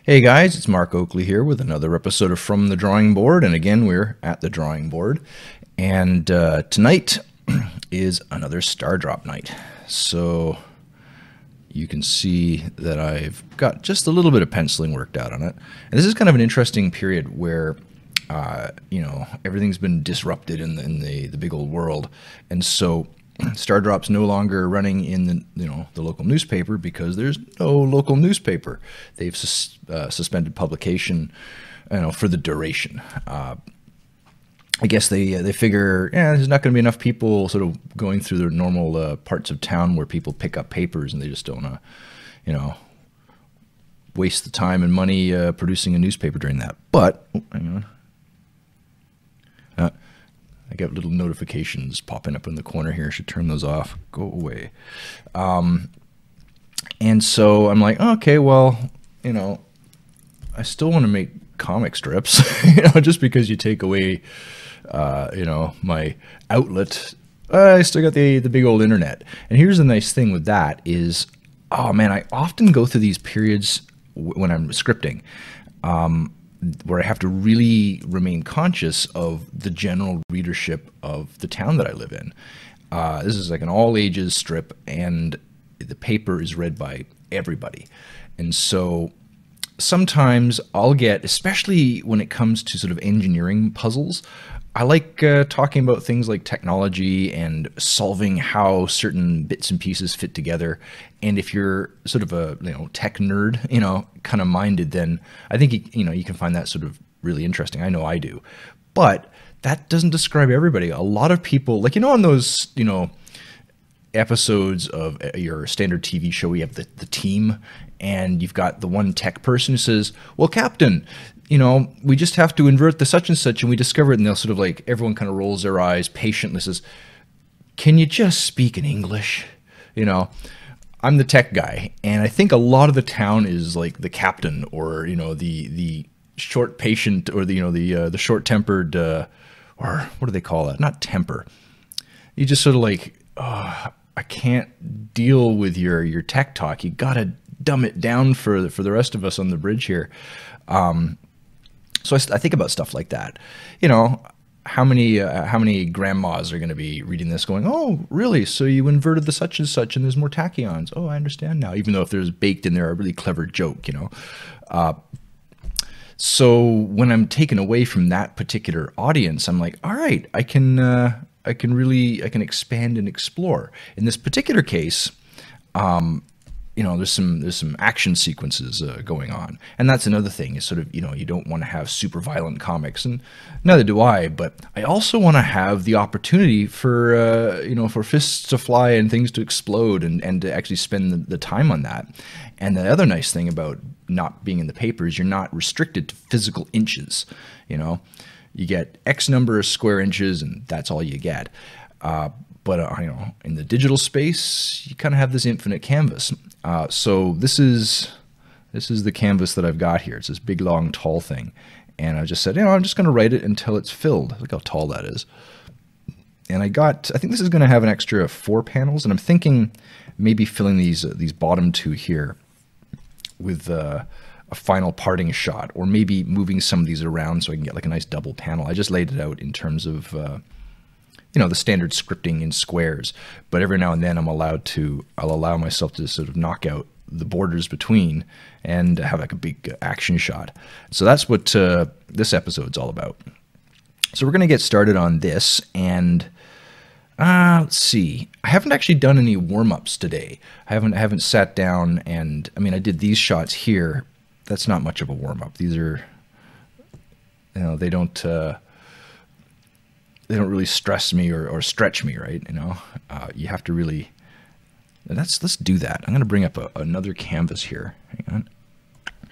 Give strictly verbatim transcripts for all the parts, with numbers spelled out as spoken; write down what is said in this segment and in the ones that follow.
Hey guys, it's Mark Oakley here with another episode of From the Drawing Board, and again we're at the drawing board, and uh, tonight is another Stardrop night. So you can see that I've got just a little bit of penciling worked out on it, and this is kind of an interesting period where uh, you know, everything's been disrupted in the, in the the big old world, and so Stardrop's no longer running in the you know the local newspaper because there's no local newspaper. They've sus uh, suspended publication, you know, for the duration. Uh, I guess they uh, they figure, yeah, there's not going to be enough people sort of going through the normal uh, parts of town where people pick up papers, and they just don't, uh, you know, waste the time and money uh, producing a newspaper during that. But oh, hang on. Uh, I got little notifications popping up in the corner here. I should turn those off. Go away. Um, and so I'm like, okay, well, you know, I still want to make comic strips, you know, just because you take away, uh, you know, my outlet, uh, I still got the, the big old internet. And here's the nice thing with that is, oh man, I often go through these periods w when I'm scripting, um, where I have to really remain conscious of the general readership of the town that I live in. Uh, this is like an all ages strip, and the paper is read by everybody. And so sometimes I'll get, especially when it comes to sort of engineering puzzles, I like uh, talking about things like technology and solving how certain bits and pieces fit together. And if you're sort of a you know tech nerd, you know, kind of minded, then I think you, you know you can find that sort of really interesting. I know I do, but that doesn't describe everybody. A lot of people, like you know, on those you know episodes of your standard T V show, we have the the team, and you've got the one tech person who says, "Well, Captain, you know, we just have to invert the such and such," and we discover it, and they'll sort of like, everyone kind of rolls their eyes patiently, says, "Can you just speak in English?" You know, I'm the tech guy, and I think a lot of the town is like the captain, or you know, the the short patient, or the you know the uh, the short tempered, uh, or what do they call that? Not temper. You just sort of like, oh, I can't deal with your your tech talk. You gotta dumb it down for the, for the rest of us on the bridge here. Um, So I, I think about stuff like that. You know, how many uh, how many grandmas are going to be reading this going, "Oh, really? So you inverted the such and such, and there's more tachyons. Oh, I understand now." Even though if there's baked in there a really clever joke, you know. Uh, so when I'm taken away from that particular audience, I'm like, all right, I can uh, I can really I can expand and explore. In this particular case, um, you know, there's some there's some action sequences uh, going on, and that's another thing. Is sort of you know you don't want to have super violent comics, and neither do I. But I also want to have the opportunity for uh, you know for fists to fly and things to explode, and and to actually spend the, the time on that. And the other nice thing about not being in the paper is you're not restricted to physical inches. You know, you get X number of square inches, and that's all you get. Uh, but uh, you know, in the digital space, you kind of have this infinite canvas. Uh, so this is this is the canvas that I've got here. It's this big, long, tall thing, and I just said, you know, I'm just going to write it until it's filled. Look how tall that is. And I got, I think this is going to have an extra four panels, and I'm thinking maybe filling these uh, these bottom two here with uh, a final parting shot, or maybe moving some of these around so I can get like a nice double panel. I just laid it out in terms of uh, you know, the standard scripting in squares, but every now and then I'm allowed to, I'll allow myself to sort of knock out the borders between and have like a big action shot. So that's what uh, this episode's all about. So we're going to get started on this, and uh, let's see. I haven't actually done any warm-ups today. I haven't, I haven't sat down and, I mean, I did these shots here. That's not much of a warm-up. These are, you know, they don't, uh, they don't really stress me or, or stretch me, right? You know, uh, you have to really, let's, let's do that. I'm going to bring up a, another canvas here. Hang on.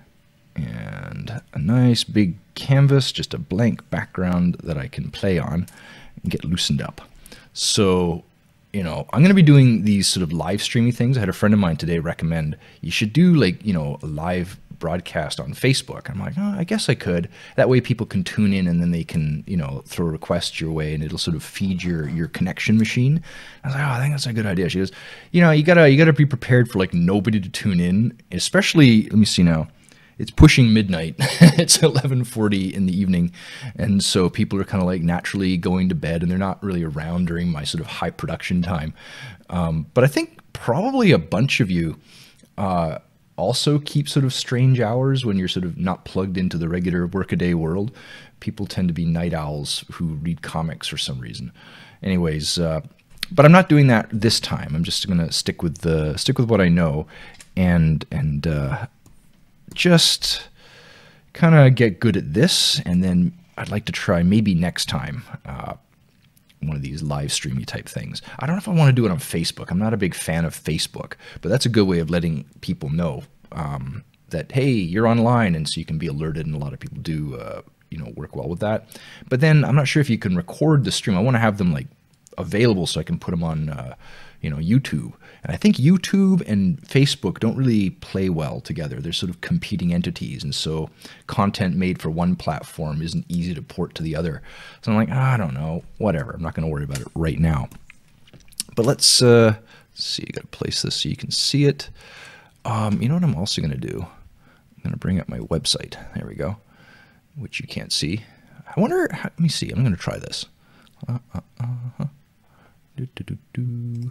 And a nice big canvas, just a blank background that I can play on and get loosened up. So, you know, I'm going to be doing these sort of live streaming things. I had a friend of mine today recommend you should do like, you know, a live broadcast on Facebook. I'm like, oh, I guess I could. That way people can tune in, and then they can, you know, throw requests your way, and it'll sort of feed your your connection machine. I was like, oh, I think that's a good idea. She goes, you know, you gotta you gotta be prepared for like nobody to tune in, especially. Let me see now. it's pushing midnight. It's eleven forty in the evening, and so people are kind of like naturally going to bed, and they're not really around during my sort of high production time. Um, but I think probably a bunch of you uh, also keep sort of strange hours when you're sort of not plugged into the regular workaday world. People tend to be night owls who read comics for some reason. Anyways, uh, but I'm not doing that this time. I'm just going to stick with the stick with what I know, and and uh, just kind of get good at this. And then I'd like to try maybe next time uh, one of these live streamy type things. I don't know if I want to do it on Facebook. I'm not a big fan of Facebook, but that's a good way of letting people know um, that, hey, you're online, and so you can be alerted. And a lot of people do. Uh, you know, work well with that. But then I'm not sure if you can record the stream. I want to have them like available so I can put them on, uh, you know, YouTube. And I think YouTube and Facebook don't really play well together. They're sort of competing entities. And so content made for one platform isn't easy to port to the other. So I'm like, I don't know, whatever. I'm not going to worry about it right now. But let's, uh, let's see, you got to place this so you can see it. Um, you know what I'm also going to do? I'm going to bring up my website. There we go. Which you can't see. I wonder, let me see, I'm going to try this. Uh, uh, uh, do, do, do, do.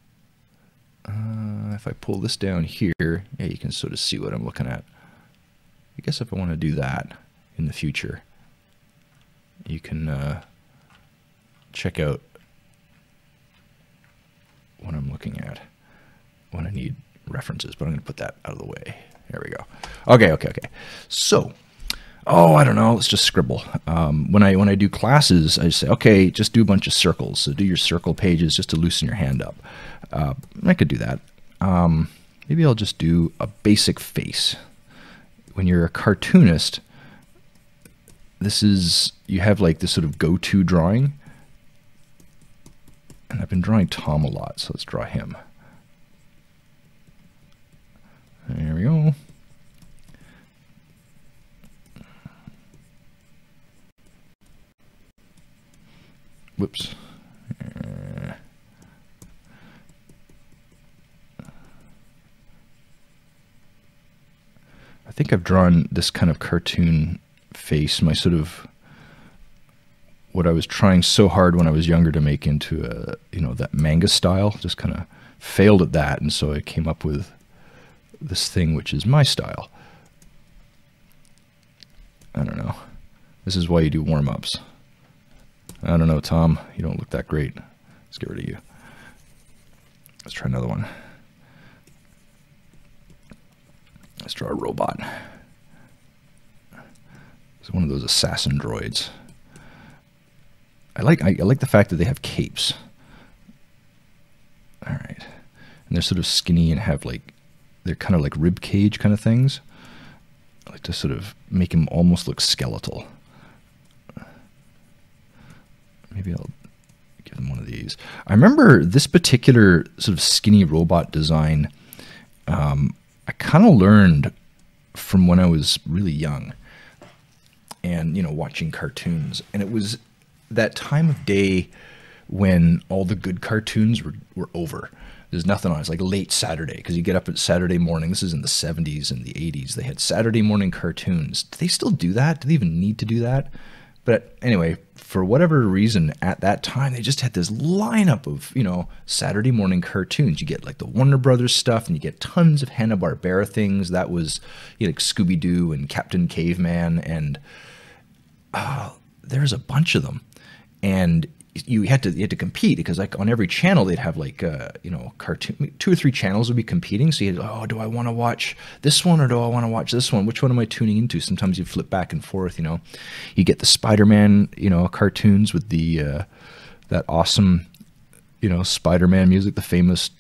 Uh, if I pull this down here, yeah, you can sort of see what I'm looking at. I guess if I want to do that in the future, you can uh, check out what I'm looking at when I need references, but I'm going to put that out of the way. There we go. Okay, okay, okay. So, oh, I don't know. Let's just scribble. Um, when I when I do classes, I say, okay, just do a bunch of circles. So do your circle pages just to loosen your hand up. Uh, I could do that. Um, maybe I'll just do a basic face. When you're a cartoonist, this is, you have like this sort of go-to drawing. And I've been drawing Tom a lot, so let's draw him. There we go. Whoops. Uh, I think I've drawn this kind of cartoon face, my sort of, what I was trying so hard when I was younger to make into a, you know, that manga style, just kind of failed at that, and so I came up with this thing which is my style. I don't know. This is why you do warm-ups. I don't know, Tom. You don't look that great. Let's get rid of you. Let's try another one. Let's draw a robot. It's one of those assassin droids. I like I, I like the fact that they have capes. All right, and they're sort of skinny and have like, they're kind of like rib cage kind of things. I like to sort of make him almost look skeletal. Maybe I'll give them one of these. I remember this particular sort of skinny robot design, um, I kind of learned from when I was really young and, you know, watching cartoons. And it was that time of day when all the good cartoons were, were over. There's nothing on. It's like late Saturday, because you get up at Saturday morning. This is in the seventies and the eighties. They had Saturday morning cartoons. Do they still do that? Do they even need to do that? But anyway, for whatever reason, at that time, they just had this lineup of, you know, Saturday morning cartoons. You get like the Warner Brothers stuff, and you get tons of Hanna-Barbera things. That was, you know, like Scooby-Doo and Captain Caveman, and uh, there's a bunch of them. And you had to you had to compete, because like on every channel they'd have like uh, you know, cartoon, two or three channels would be competing. So you had, oh, do I want to watch this one or do I want to watch this one? Which one am I tuning into? Sometimes you flip back and forth. You know, you get the Spider-Man, you know, cartoons with the uh, that awesome, you know, Spider-Man music, the famous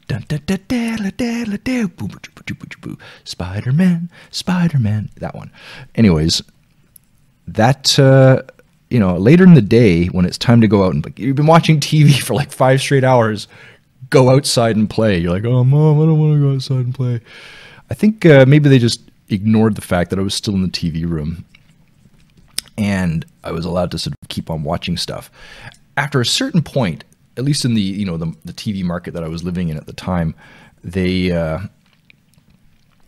Spider-Man, Spider-Man, that one. Anyways, that. Uh, You know, later in the day when it's time to go out and, like, you've been watching T V for like five straight hours, go outside and play. You're like, oh, Mom, I don't want to go outside and play. I think uh, maybe they just ignored the fact that I was still in the T V room and I was allowed to sort of keep on watching stuff. After a certain point, at least in the, you know, the, the T V market that I was living in at the time, they, uh,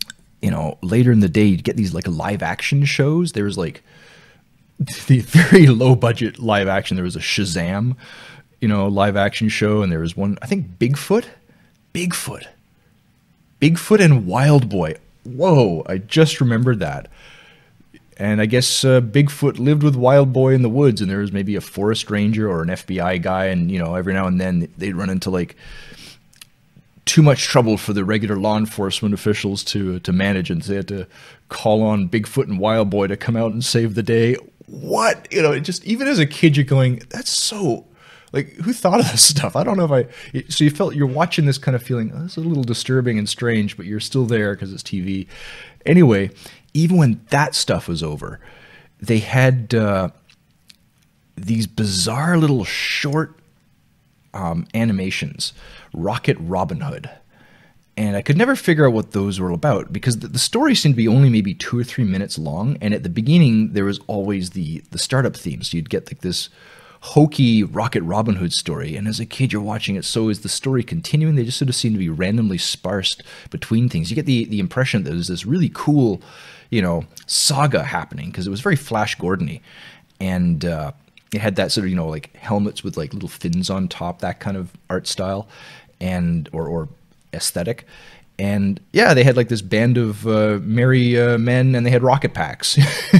you know, later in the day, you'd get these like live action shows. There was like the very low budget live action. There was a Shazam, you know, live action show. And there was one, I think Bigfoot, Bigfoot, Bigfoot and Wild Boy. Whoa. I just remembered that. And I guess uh, Bigfoot lived with Wild Boy in the woods, and there was maybe a forest ranger or an F B I guy. And, you know, every now and then they'd run into like too much trouble for the regular law enforcement officials to to manage, and they had to call on Bigfoot and Wild Boy to come out and save the day. What? You know, it just, even as a kid, you're going, that's so, like, who thought of this stuff? I don't know if I, so you felt, you're watching this kind of feeling, oh, this is a little disturbing and strange, but you're still there because it's T V. Anyway, even when that stuff was over, they had uh, these bizarre little short um, animations, Rocket Robin Hood. And I could never figure out what those were about, because the, the story seemed to be only maybe two or three minutes long. And at the beginning, there was always the, the startup theme. So you'd get like this hokey Rocket Robin Hood story. And as a kid, you're watching it. So is the story continuing? They just sort of seem to be randomly sparsed between things. You get the, the impression that there's this really cool, you know, saga happening, because it was very Flash Gordon-y. And uh, it had that sort of, you know, like helmets with like little fins on top, that kind of art style and, or, or aesthetic. And yeah, they had like this band of uh, merry uh, men, and they had rocket packs.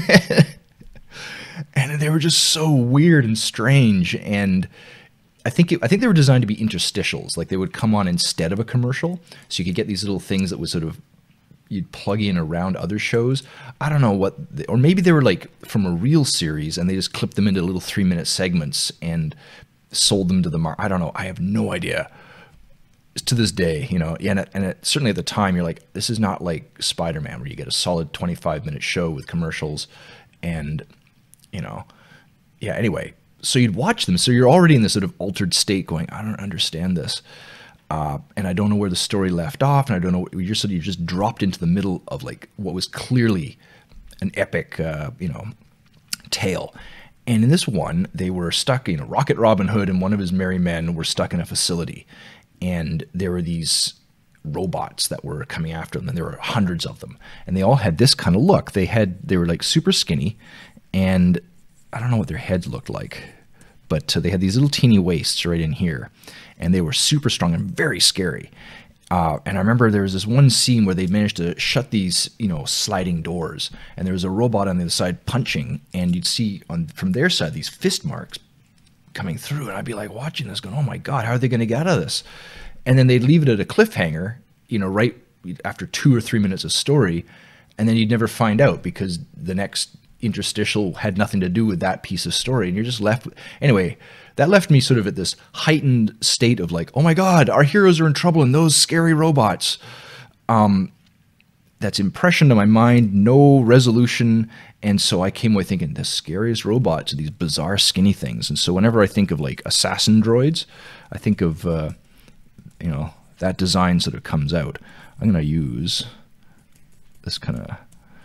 And they were just so weird and strange. And I think it, I think they were designed to be interstitials. Like they would come on instead of a commercial. So you could get these little things that would sort of, you'd plug in around other shows. I don't know what, they, or maybe they were like from a real series and they just clipped them into little three minute segments and sold them to the market. I don't know. I have no idea. To this day, you know, and, it, and it, certainly at the time, you're like, this is not like Spider-Man, where you get a solid twenty-five minute show with commercials and, you know, yeah, anyway. So you'd watch them. So you're already in this sort of altered state going, I don't understand this. Uh, and I don't know where the story left off. And I don't know, you're sort of, you just dropped into the middle of like what was clearly an epic, uh, you know, tale. And in this one, they were stuck, you know, Rocket Robin Hood and one of his merry men were stuck in a facility. And there were these robots that were coming after them, and there were hundreds of them. And they all had this kind of look. They had, they were like super skinny, and I don't know what their heads looked like, but uh, they had these little teeny waists right in here, and they were super strong and very scary. Uh, and I remember there was this one scene where they managed to shut these, you know, sliding doors, and there was a robot on the other side punching, and you'd see on from their side these fist marks coming through, and I'd be like watching this going, oh my God, how are they going to get out of this? And then they'd leave it at a cliffhanger, you know, right after two or three minutes of story, and then you'd never find out because the next interstitial had nothing to do with that piece of story, and you're just left with, anyway, that left me sort of at this heightened state of like, oh my God, our heroes are in trouble and those scary robots. Um, that's impression to my mind, no resolution. And so I came away thinking the scariest robots are these bizarre skinny things. And so whenever I think of like assassin droids, I think of, uh, you know, that design sort of comes out. I'm going to use this kind of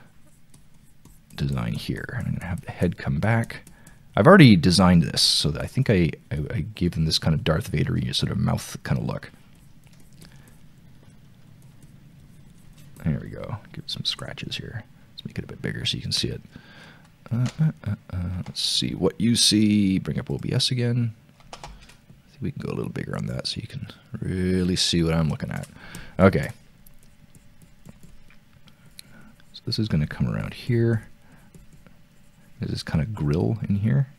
design here. I'm going to have the head come back. I've already designed this, so that I think I, I, I gave them this kind of Darth Vader-y sort of mouth kind of look. There we go. Give it some scratches here. Let's make it a bit bigger so you can see it. Uh, uh, uh, uh, let's see what you see. Bring up O B S again. I think we can go a little bigger on that so you can really see what I'm looking at. Okay. So this is going to come around here. There's this kind of grill in here.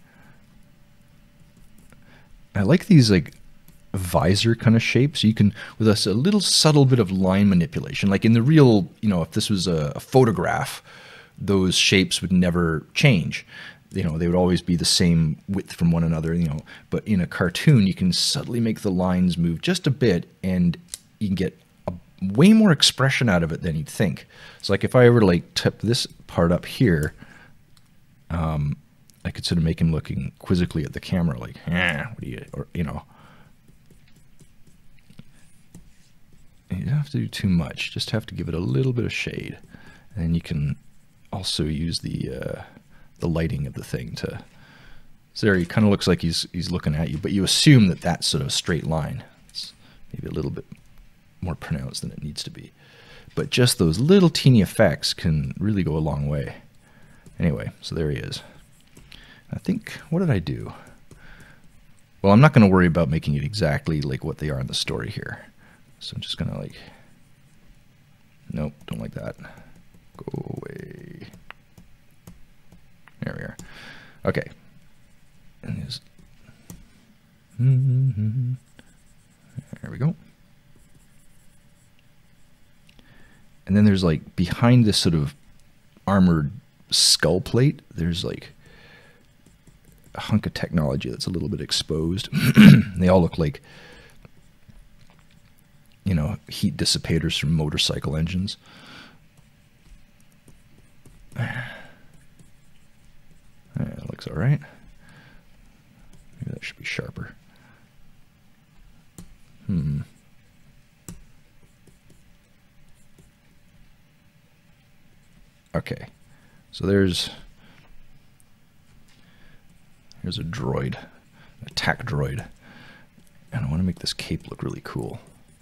I like these like visor kind of shapes. You can, with us, a little subtle bit of line manipulation. Like in the real, you know, if this was a, a photograph, those shapes would never change. You know, they would always be the same width from one another, you know. But in a cartoon, you can subtly make the lines move just a bit, and you can get a, way more expression out of it than you'd think. So like if I ever like tip this part up here, Um, I could sort of make him looking quizzically at the camera, like, eh, what do you, or, you know. You don't have to do too much, just have to give it a little bit of shade. And then you can also use the, uh, the lighting of the thing to, so there he kind of looks like he's, he's looking at you, but you assume that that's sort of a straight line. It's maybe a little bit more pronounced than it needs to be. but just those little teeny effects can really go a long way. Anyway, so there he is. I think, what did I do? Well, I'm not going to worry about making it exactly like what they are in the story here. So I'm just going to like, nope, don't like that. Go away. There we are. Okay. And there's, mm-hmm. There we go. And then there's like behind this sort of armored skull plate, there's like a hunk of technology that's a little bit exposed. They all look like, you know, heat dissipators from motorcycle engines. That looks all right. Maybe that should be sharper. Hmm. Okay. So there's here's a droid, an attack droid. And I want to make this cape look really cool.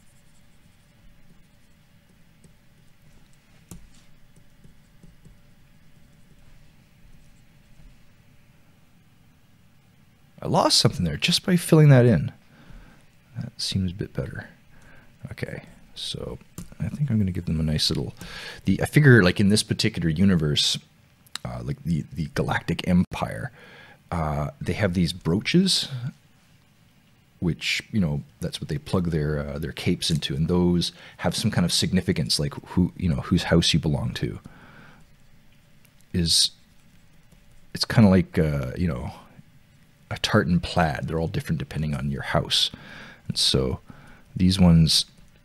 I lost something there just by filling that in. That seems a bit better. Okay, so I think I'm going to give them a nice little... The I figure, like, in this particular universe, uh, like the, the Galactic Empire, uh, they have these brooches, which, you know, that's what they plug their uh, their capes into, and those have some kind of significance, like who, you know, whose house you belong to. Is it's kind of like, uh, you know, a tartan plaid. They're all different depending on your house. And so these ones,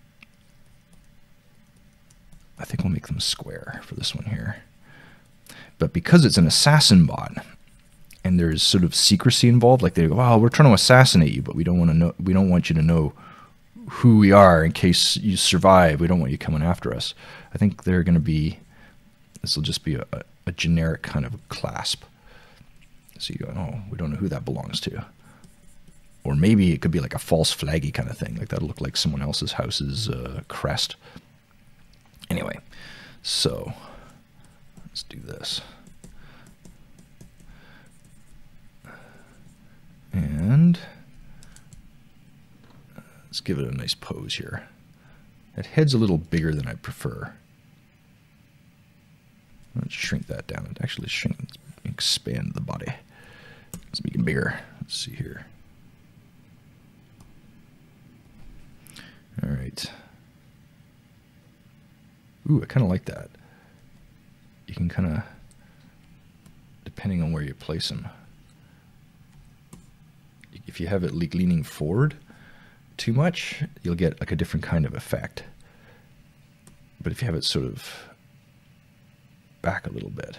I think we'll make them square for this one here. But because it's an assassin bot and there's sort of secrecy involved, like they go, "Well, we're trying to assassinate you, but we don't want to know, we don't want you to know who we are in case you survive. We don't want you coming after us." I think they're going to be, this will just be a, a generic kind of clasp. So you go, "Oh, we don't know who that belongs to." Or maybe it could be like a false flaggy kind of thing. Like that'll look like someone else's house's uh, crest. Anyway, so let's do this. And let's give it a nice pose here. That head's a little bigger than I prefer. Let's shrink that down. It actually shrink, expand the body. Let's make it bigger. Let's see here. All right. Ooh, I kind of like that. You can kind of, depending on where you place them, if you have it le leaning forward too much, you'll get like a different kind of effect. But if you have it sort of back a little bit,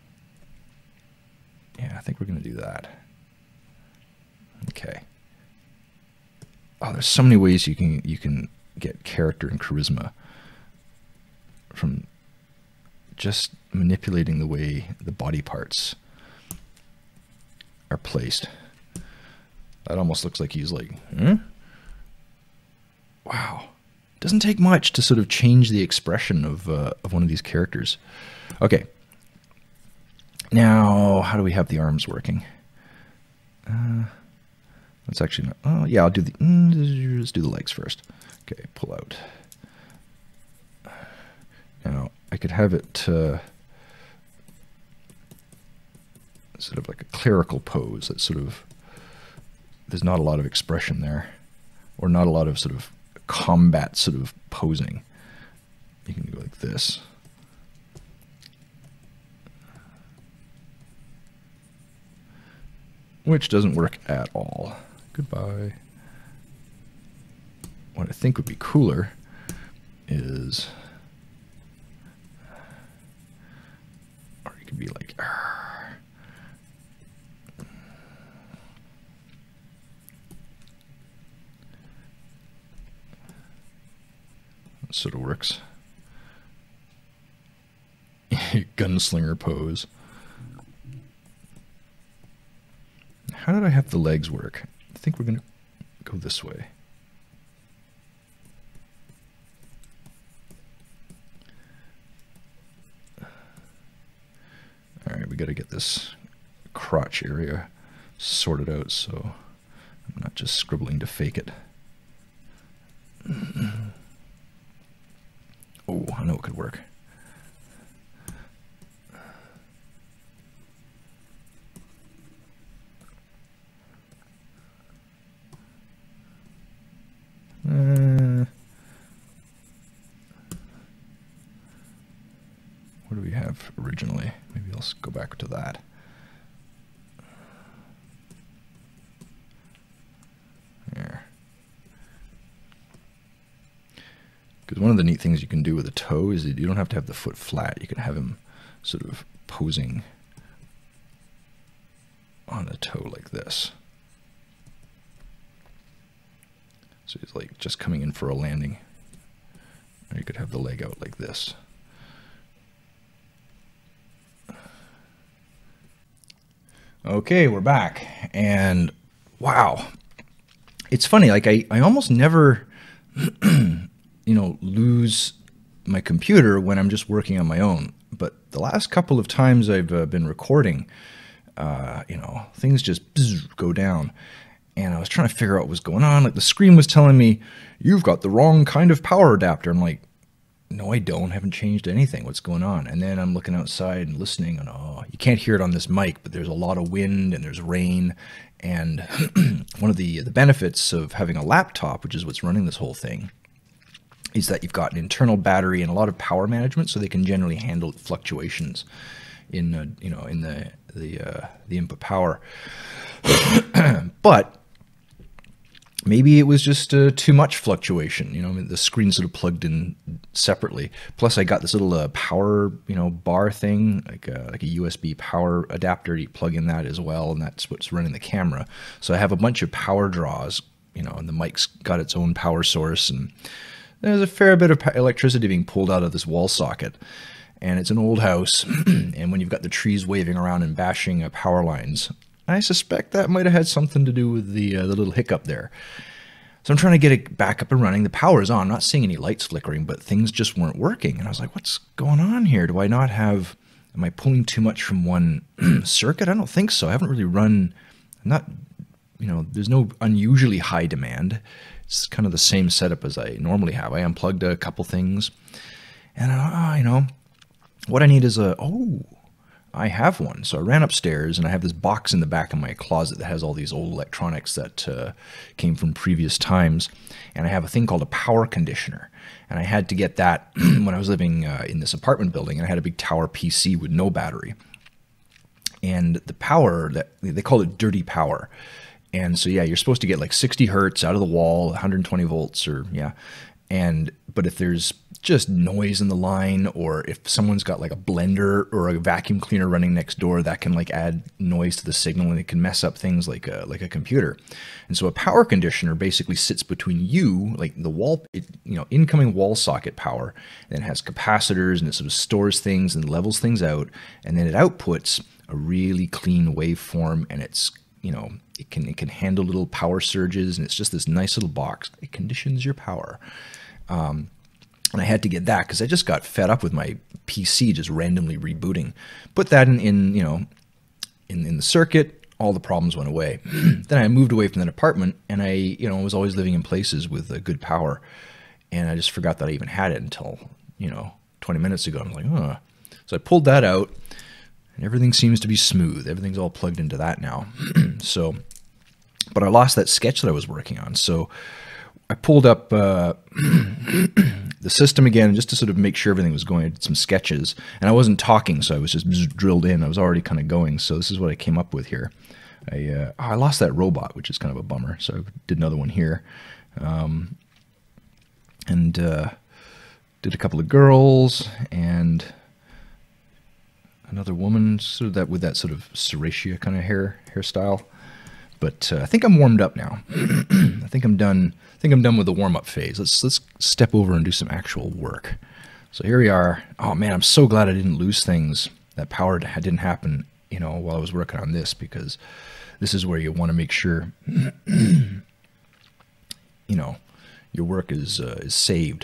yeah, I think we're going to do that. Okay. Oh, there's so many ways you can you can get character and charisma from just manipulating the way the body parts are placed. That almost looks like he's like, hmm? Wow. Doesn't take much to sort of change the expression of uh, of one of these characters. Okay. Now, how do we have the arms working? Uh, let's actually, not, oh yeah, I'll do the, mm, let's do the legs first. Okay, pull out. Now, I could have it uh, sort of like a clerical pose. That sort of, there's not a lot of expression there, or not a lot of sort of combat sort of posing. You can go like this. Which doesn't work at all. Goodbye. What I think would be cooler is, or you could be like, argh. That sort of works. Gunslinger pose. How did I have the legs work? I think we're going to go this way. got to get this crotch area sorted out so I'm not just scribbling to fake it. Oh, I know it could work. Uh, what do we have originally? Maybe I'll go back to that. There. Because one of the neat things you can do with a toe is that you don't have to have the foot flat. You can have him sort of posing on a toe like this. So he's like just coming in for a landing. Or you could have the leg out like this. Okay, we're back. And wow. It's funny, like I, I almost never, you know, lose my computer when I'm just working on my own. But the last couple of times I've uh, been recording, uh, you know, things just bzz, go down. And I was trying to figure out what was going on. Like the screen was telling me, you've got the wrong kind of power adapter. I'm like, no, I don't. I haven't changed anything. What's going on? And then I'm looking outside and listening. And oh, you can't hear it on this mic, but there's a lot of wind and there's rain. And one of the, the benefits of having a laptop, which is what's running this whole thing, is that you've got an internal battery and a lot of power management, so they can generally handle fluctuations in uh, you know in the the uh, the input power. But maybe it was just uh, too much fluctuation. You know, I mean, the screen sort of plugged in separately. Plus, I got this little uh, power, you know, bar thing, like a, like a U S B power adapter. You plug in that as well, and that's what's running the camera. So I have a bunch of power draws, you know, and the mic's got its own power source, and there's a fair bit of electricity being pulled out of this wall socket. And it's an old house, and when you've got the trees waving around and bashing uh, power lines, I suspect that might have had something to do with the uh, the little hiccup there. So I'm trying to get it back up and running. The power's on. I'm not seeing any lights flickering, but things just weren't working. And I was like, what's going on here? Do I not have, am I pulling too much from one circuit? I don't think so. I haven't really run, I'm not, you know, there's no unusually high demand. It's kind of the same setup as I normally have. I unplugged a couple things. And, uh, you know, what I need is a, oh, I have one. So I ran upstairs, and I have this box in the back of my closet that has all these old electronics that uh, came from previous times. And I have a thing called a power conditioner. And I had to get that when I was living uh, in this apartment building, and I had a big tower P C with no battery. And the power, that they call it dirty power. And so, yeah, you're supposed to get like sixty hertz out of the wall, one hundred twenty volts, or yeah. And, but if there's just noise in the line, or if someone's got like a blender or a vacuum cleaner running next door, that can like add noise to the signal, and it can mess up things like a, like a computer. And so a power conditioner basically sits between you, like the wall, it, you know, incoming wall socket power, and it has capacitors, and it sort of stores things and levels things out, and then it outputs a really clean waveform, and it's, you know, it can, it can handle little power surges, and it's just this nice little box. It conditions your power. Um, And I had to get that because I just got fed up with my P C just randomly rebooting. Put that in, in you know, in, in the circuit, all the problems went away. Then I moved away from that apartment, and I, you know, was always living in places with uh, good power. And I just forgot that I even had it until, you know, twenty minutes ago. I was like, huh. So I pulled that out, and everything seems to be smooth. Everything's all plugged into that now. So, but I lost that sketch that I was working on. So I pulled up uh, the system again just to sort of make sure everything was going. I did some sketches, and I wasn't talking, so I was just drilled in. I was already kind of going, so this is what I came up with here. I, uh, oh, I lost that robot, which is kind of a bummer, so I did another one here. Um, and uh, did a couple of girls, and another woman, sort of that with that sort of Serratia kind of hair hairstyle. But uh, I think I'm warmed up now. I think I'm done. I think I'm done with the warm-up phase. Let's let's step over and do some actual work. So here we are. Oh man, I'm so glad I didn't lose things. That power didn't happen, you know, while I was working on this, because this is where you want to make sure, you know, your work is uh, is saved.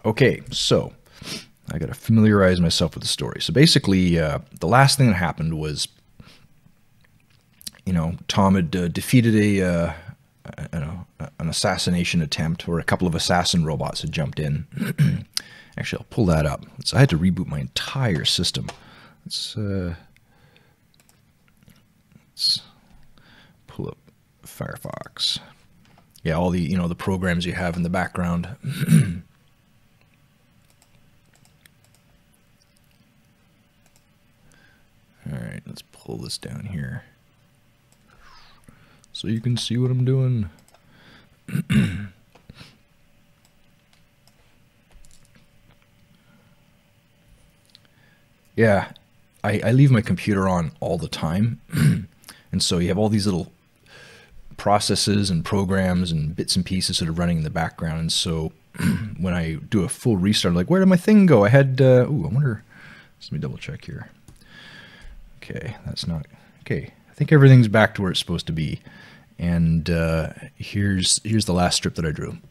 Okay, so I got to familiarize myself with the story. So basically, uh, the last thing that happened was, you know, Tom had uh, defeated a, uh, you know, an assassination attempt, or a couple of assassin robots had jumped in. Actually, I'll pull that up. So I had to reboot my entire system. Let's, uh, let's pull up Firefox. Yeah, all the, you know, the programs you have in the background. All right, let's pull this down here so you can see what I'm doing. Yeah, I, I leave my computer on all the time. And so you have all these little processes and programs and bits and pieces sort of running in the background. And so when I do a full restart, I'm like, where did my thing go? I had, uh, ooh, I wonder, let me double check here. Okay, that's not, okay. I think everything's back to where it's supposed to be. And uh, here's, here's the last strip that I drew.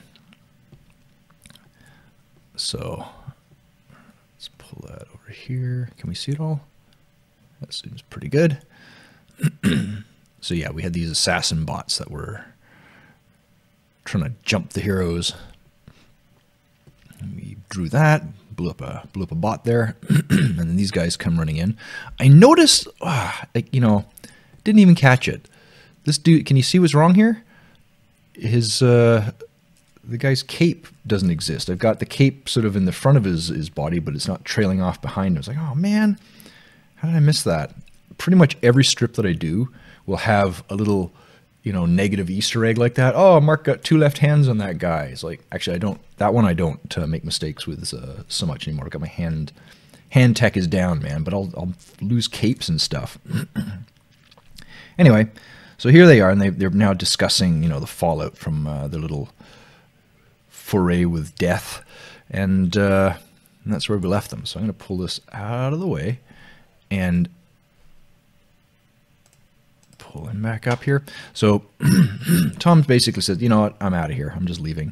So let's pull that over here. Can we see it all? That seems pretty good. So yeah, we had these assassin bots that were trying to jump the heroes. And we drew that, blew up a blew up a bot there, and then these guys come running in. I noticed, ah, like, you know, didn't even catch it. This dude, can you see what's wrong here? His uh, the guy's cape doesn't exist. I've got the cape sort of in the front of his his body, but it's not trailing off behind him. It's like, oh man, how did I miss that? Pretty much every strip that I do will have a little, you know, negative Easter egg like that. Oh, Mark got two left hands on that guy. It's like, actually, I don't, that one I don't uh, make mistakes with uh, so much anymore. I got my hand, hand tech is down, man, but I'll, I'll lose capes and stuff. Anyway, so here they are, and they, they're now discussing, you know, the fallout from uh, their little foray with death. And, uh, and that's where we left them. So I'm going to pull this out of the way and pull him back up here. So Tom basically says, you know what, I'm out of here. I'm just leaving.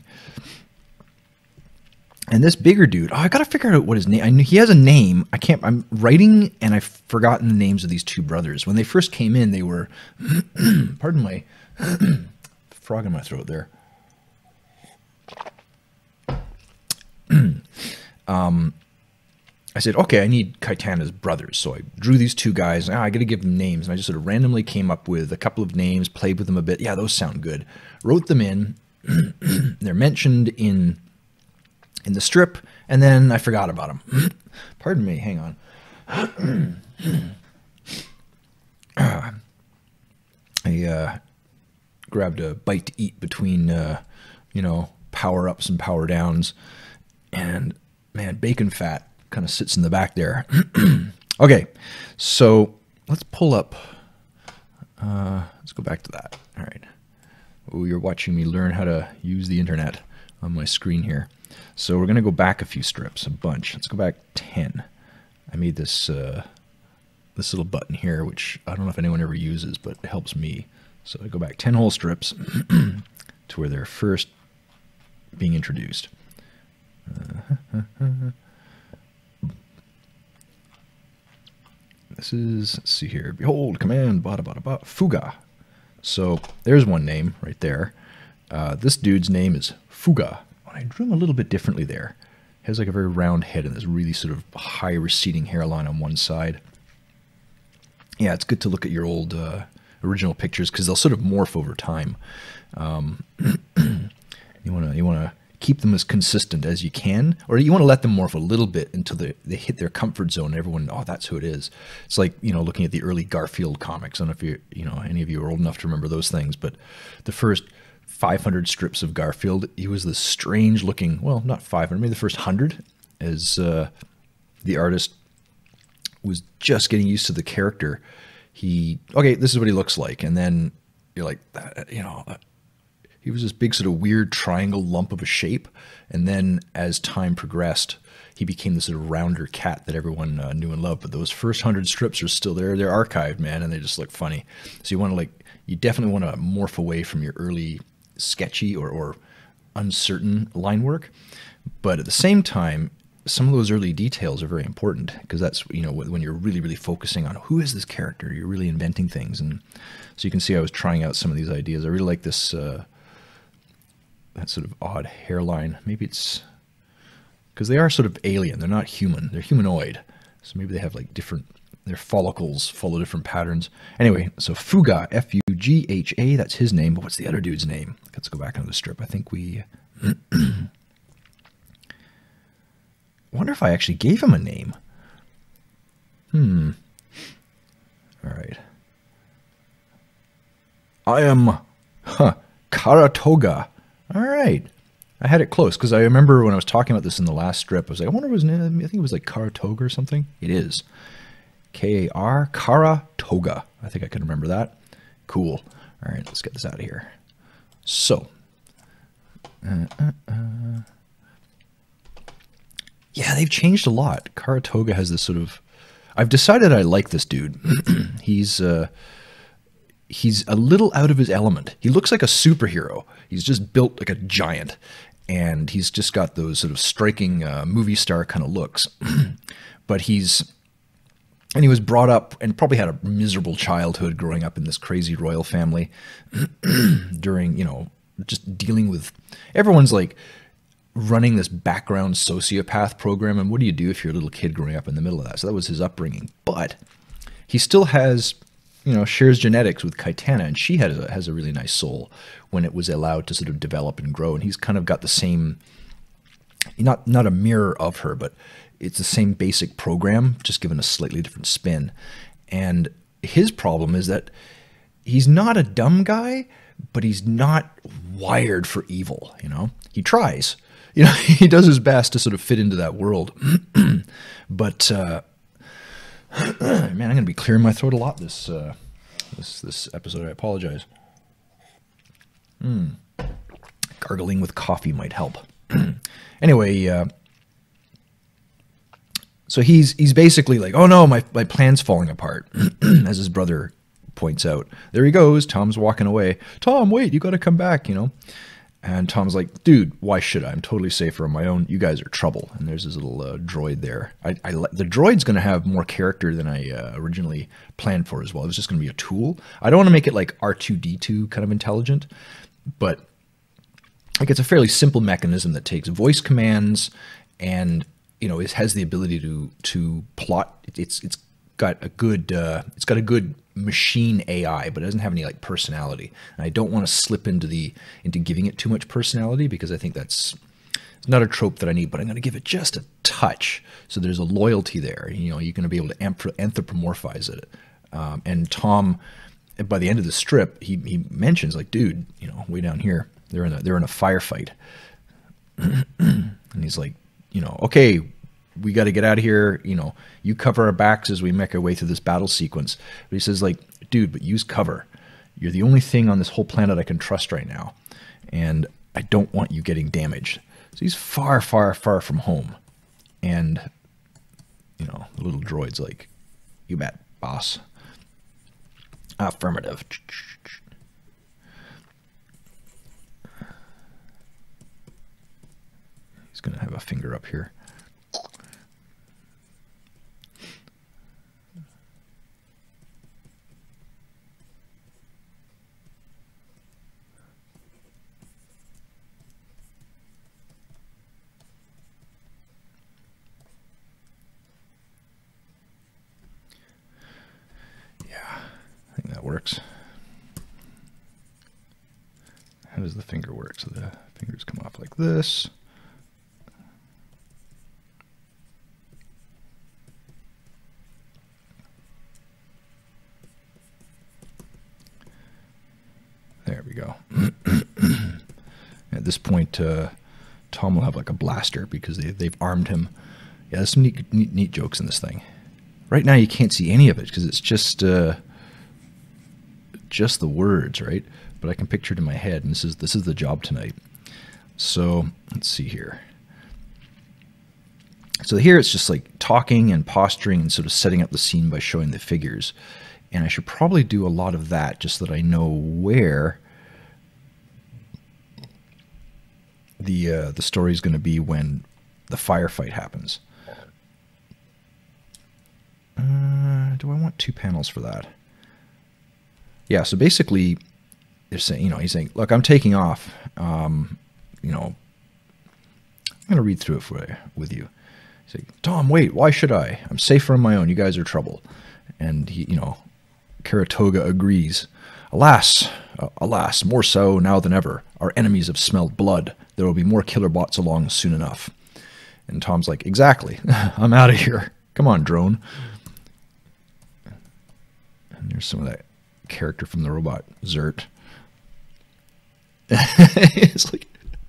And this bigger dude, oh, I got to figure out what his name, I knew he has a name. I can't, I'm writing and I've forgotten the names of these two brothers. When they first came in, they were, pardon my frog in my throat there. um, I said, okay, I need Kaitana's brothers. So I drew these two guys. Ah, I got to give them names. And I just sort of randomly came up with a couple of names, played with them a bit. Yeah, those sound good. Wrote them in. They're mentioned in in the strip, and then I forgot about them. Pardon me, hang on. I uh, grabbed a bite to eat between, uh, you know, power-ups and power-downs. And, man, bacon fat kind of sits in the back there. Okay, so let's pull up, uh, let's go back to that. All right. Oh, you're watching me learn how to use the internet on my screen here. So we're going to go back a few strips, a bunch. Let's go back ten. I made this uh, this little button here, which I don't know if anyone ever uses, but it helps me. So I go back ten whole strips to where they're first being introduced. Uh, This is, let's see here, behold, command, bada bada bada, Fuga. So there's one name right there. Uh, this dude's name is Fuga. I drew him a little bit differently there. He has like a very round head and this really sort of high receding hairline on one side. Yeah, it's good to look at your old uh, original pictures because they'll sort of morph over time. Um, you want to you want to keep them as consistent as you can, or you want to let them morph a little bit until they, they hit their comfort zone. And everyone, oh, that's who it is. It's like, you know, looking at the early Garfield comics. I don't know if you, you know, any of you are old enough to remember those things, but the first five hundred strips of Garfield, he was this strange looking, well, not five hundred, maybe the first one hundred, as uh, the artist was just getting used to the character. He, okay, this is what he looks like. And then you're like, you know, he was this big sort of weird triangle lump of a shape. And then as time progressed, he became this sort of rounder cat that everyone uh, knew and loved. But those first hundred strips are still there. They're archived, man, and they just look funny. So you want to like, you definitely want to morph away from your early sketchy or, or uncertain line work. But at the same time, some of those early details are very important, because that's, you know, when you're really, really focusing on who is this character, you're really inventing things. And so you can see I was trying out some of these ideas. I really like this, uh, that sort of odd hairline. Maybe it's because they are sort of alien. They're not human. They're humanoid. So maybe they have like different, their follicles follow different patterns. Anyway, so Fuga, F U G H A, that's his name. But what's the other dude's name? Let's go back into the strip. I think we... I wonder if I actually gave him a name. Hmm. All right. I am huh, Karatoga. All right. I had it close, because I remember when I was talking about this in the last strip, I was like, I wonder if it was, I think it was like Karatoga or something. It is. K A R, Karatoga. I think I can remember that. Cool. All right, let's get this out of here. So. Uh, uh, uh. Yeah, they've changed a lot. Karatoga has this sort of... I've decided I like this dude. he's uh, he's a little out of his element. He looks like a superhero. He's just built like a giant. And he's just got those sort of striking uh, movie star kind of looks. But he's... And he was brought up and probably had a miserable childhood growing up in this crazy royal family during, you know, just dealing with... Everyone's like running this background sociopath program. And what do you do if you're a little kid growing up in the middle of that? So that was his upbringing. But he still has, you know, shares genetics with Kaitana. And she has a, has a really nice soul when it was allowed to sort of develop and grow. And he's kind of got the same... Not, not a mirror of her, but... It's the same basic program, just given a slightly different spin. And his problem is that he's not a dumb guy, but he's not wired for evil, you know? He tries. You know, he does his best to sort of fit into that world. But, uh, man, I'm going to be clearing my throat a lot this, uh, this, this episode. I apologize. Mm. Gargling with coffee might help. Anyway, uh, So he's he's basically like, oh no, my, my plan's falling apart, as his brother points out. There he goes. Tom's walking away. Tom, wait, you got to come back, you know. And Tom's like, dude, why should I? I'm totally safer on my own. You guys are trouble. And there's this little uh, droid there. I, I the droid's going to have more character than I uh, originally planned for as well. It was just going to be a tool. I don't want to make it like R two D two kind of intelligent, but like it's a fairly simple mechanism that takes voice commands and, you know, it has the ability to to plot. It's it's got a good uh, it's got a good machine A I, but it doesn't have any like personality. And I don't want to slip into the into giving it too much personality, because I think that's it's not a trope that I need. But I'm going to give it just a touch, so there's a loyalty there. You know, you're going to be able to anthropomorphize it. Um, and Tom, by the end of the strip, he he mentions like, dude, you know, way down here, they're in a they're in a firefight, and he's like, you know, okay, we got to get out of here. You know, you cover our backs as we make our way through this battle sequence. But he says like, dude, but use cover. You're the only thing on this whole planet I can trust right now. And I don't want you getting damaged. So he's far, far, far from home. And, you know, the little droid's like, you bet, boss. Affirmative. He's going to have a finger up here. Works. How does the finger work? So the fingers come off like this. There we go. At this point, uh, Tom will have like a blaster because they, they've armed him. Yeah, there's some neat, neat, neat jokes in this thing. Right now, you can't see any of it because it's just... Uh, just the words, right? But I can picture it in my head, and this is this is the job tonight. So let's see here. So here it's just like talking and posturing and sort of setting up the scene by showing the figures. And I should probably do a lot of that just so that I know where the uh, the story is going to be when the firefight happens. Uh, do I want two panels for that? Yeah, so basically, they're saying, you know, he's saying, look, I'm taking off. Um, you know, I'm going to read through it for you, with you. He's like, Tom, wait, why should I? I'm safer on my own. You guys are trouble. And he, you know, Karatoga agrees. Alas, uh, alas, more so now than ever. Our enemies have smelled blood. There will be more killer bots along soon enough. And Tom's like, exactly. I'm out of here. Come on, drone. And there's some of that character from the robot, Zert. It's like,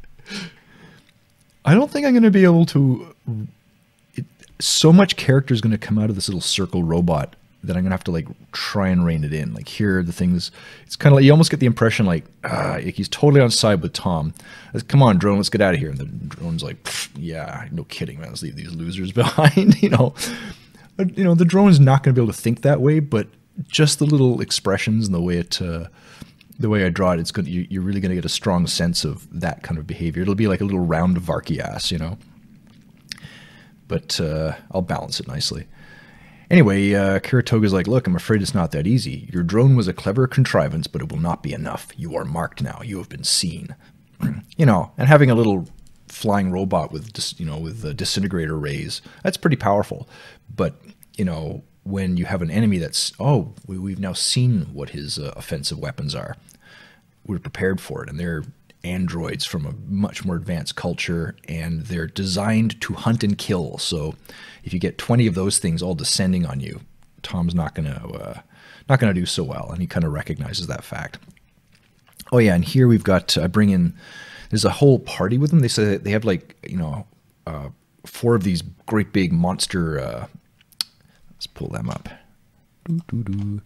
I don't think I'm going to be able to... It, so much character is going to come out of this little circle robot that I'm going to have to like try and rein it in. Like here, the things, it's kind of like, you almost get the impression like, ah, like he's totally on side with Tom. Like, come on, drone, let's get out of here. And the drone's like, yeah, no kidding, man. Let's leave these losers behind, you know. But, you know, the drone is not going to be able to think that way, but just the little expressions and the way it, uh, the way I draw it, it's good. You, you're really going to get a strong sense of that kind of behavior. It'll be like a little round Varky ass, you know. But uh, I'll balance it nicely. Anyway, uh, Karatoga's like, look, I'm afraid it's not that easy. Your drone was a clever contrivance, but it will not be enough. You are marked now. You have been seen. You know, and having a little flying robot with, dis, you know, with uh, disintegrator rays, that's pretty powerful. But, you know, when you have an enemy that's, oh, we, we've now seen what his uh, offensive weapons are. We're prepared for it. And they're androids from a much more advanced culture, and they're designed to hunt and kill. So if you get twenty of those things all descending on you, Tom's not going to uh, not going to do so well, and he kind of recognizes that fact. Oh yeah, and here we've got, I uh, bring in, there's a whole party with them. They say they have like, you know, uh, four of these great big monster, uh, let's pull them up. Doo, doo, doo.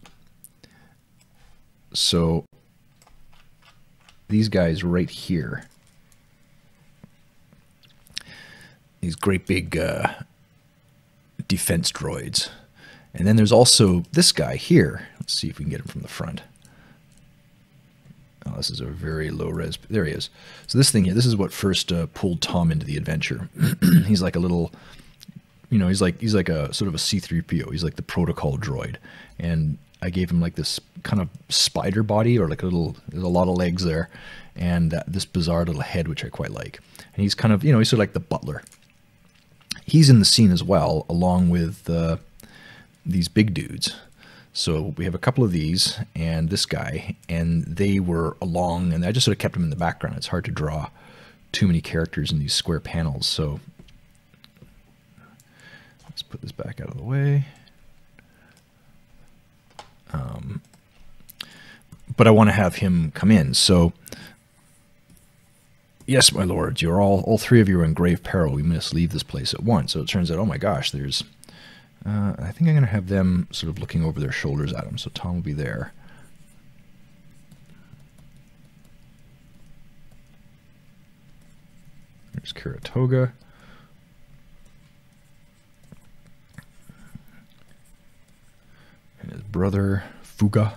So these guys right here, these great big uh, defense droids. And then there's also this guy here. Let's see if we can get him from the front. Oh, this is a very low res. There he is. So this thing here, this is what first uh, pulled Tom into the adventure. He's like a little, you know, he's like he's like a sort of a C three P O. He's like the protocol droid. And I gave him like this kind of spider body, or like a little, there's a lot of legs there, and that, this bizarre little head, which I quite like. And he's kind of, you know, he's sort of like the butler. He's in the scene as well, along with uh, these big dudes. So we have a couple of these and this guy, and they were along, and I just sort of kept them in the background. It's hard to draw too many characters in these square panels. So let's put this back out of the way. Um, but I want to have him come in. So, yes, my lords, you're all, all three of you are in grave peril. We must leave this place at once. So it turns out, oh my gosh, there's, uh, I think I'm going to have them sort of looking over their shoulders at him. So Tom will be there. There's Karatoga. And his brother, Fuga.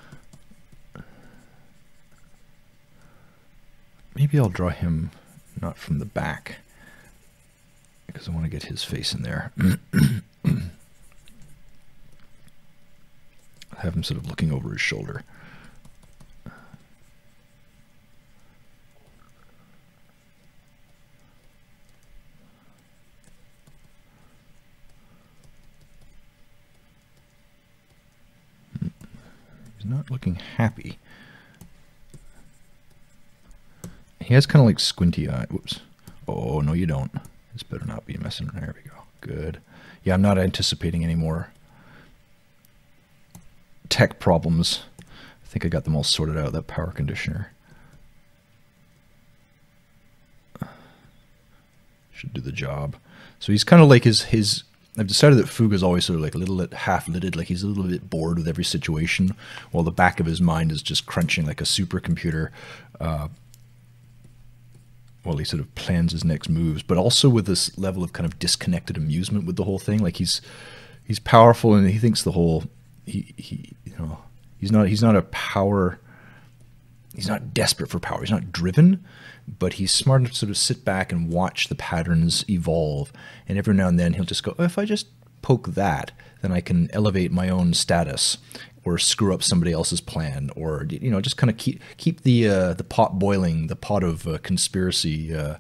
Maybe I'll draw him not from the back, because I want to get his face in there. Have him sort of looking over his shoulder. He's not looking happy. He has kind of like squinty eye. Whoops. Oh, no, you don't. This better not be messing. There we go. Good. Yeah, I'm not anticipating any more tech problems. I think I got them all sorted out, that power conditioner. Should do the job. So he's kind of like his, his, I've decided that Fuga's always sort of like a little bit half-lidded, like he's a little bit bored with every situation, while the back of his mind is just crunching like a supercomputer, uh, while he sort of plans his next moves, but also with this level of kind of disconnected amusement with the whole thing. Like he's, he's powerful, and he thinks the whole, he, he, you know, he's not, he's not a power, he's not desperate for power. He's not driven, but he's smart enough to sort of sit back and watch the patterns evolve. And every now and then he'll just go, oh, if I just poke that, then I can elevate my own status or screw up somebody else's plan, or, you know, just kind of keep keep the uh, the pot boiling, the pot of uh, conspiracy uh,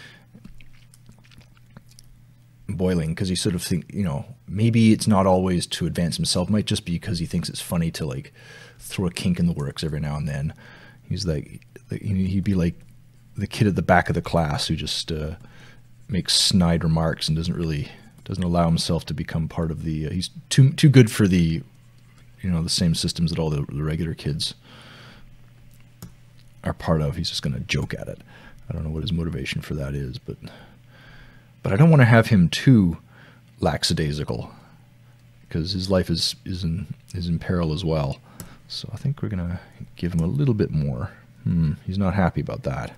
boiling, because he sort of think, you know, maybe it's not always to advance himself. It might just be because he thinks it's funny to like throw a kink in the works every now and then. He's like, he'd be like the kid at the back of the class who just uh, makes snide remarks and doesn't really doesn't allow himself to become part of the. Uh, he's too too good for the, you know, the same systems that all the, the regular kids are part of. He's just going to joke at it. I don't know what his motivation for that is, but but I don't want to have him too lackadaisical, because his life is is in is in peril as well. So I think we're gonna give him a little bit more. Hmm, he's not happy about that.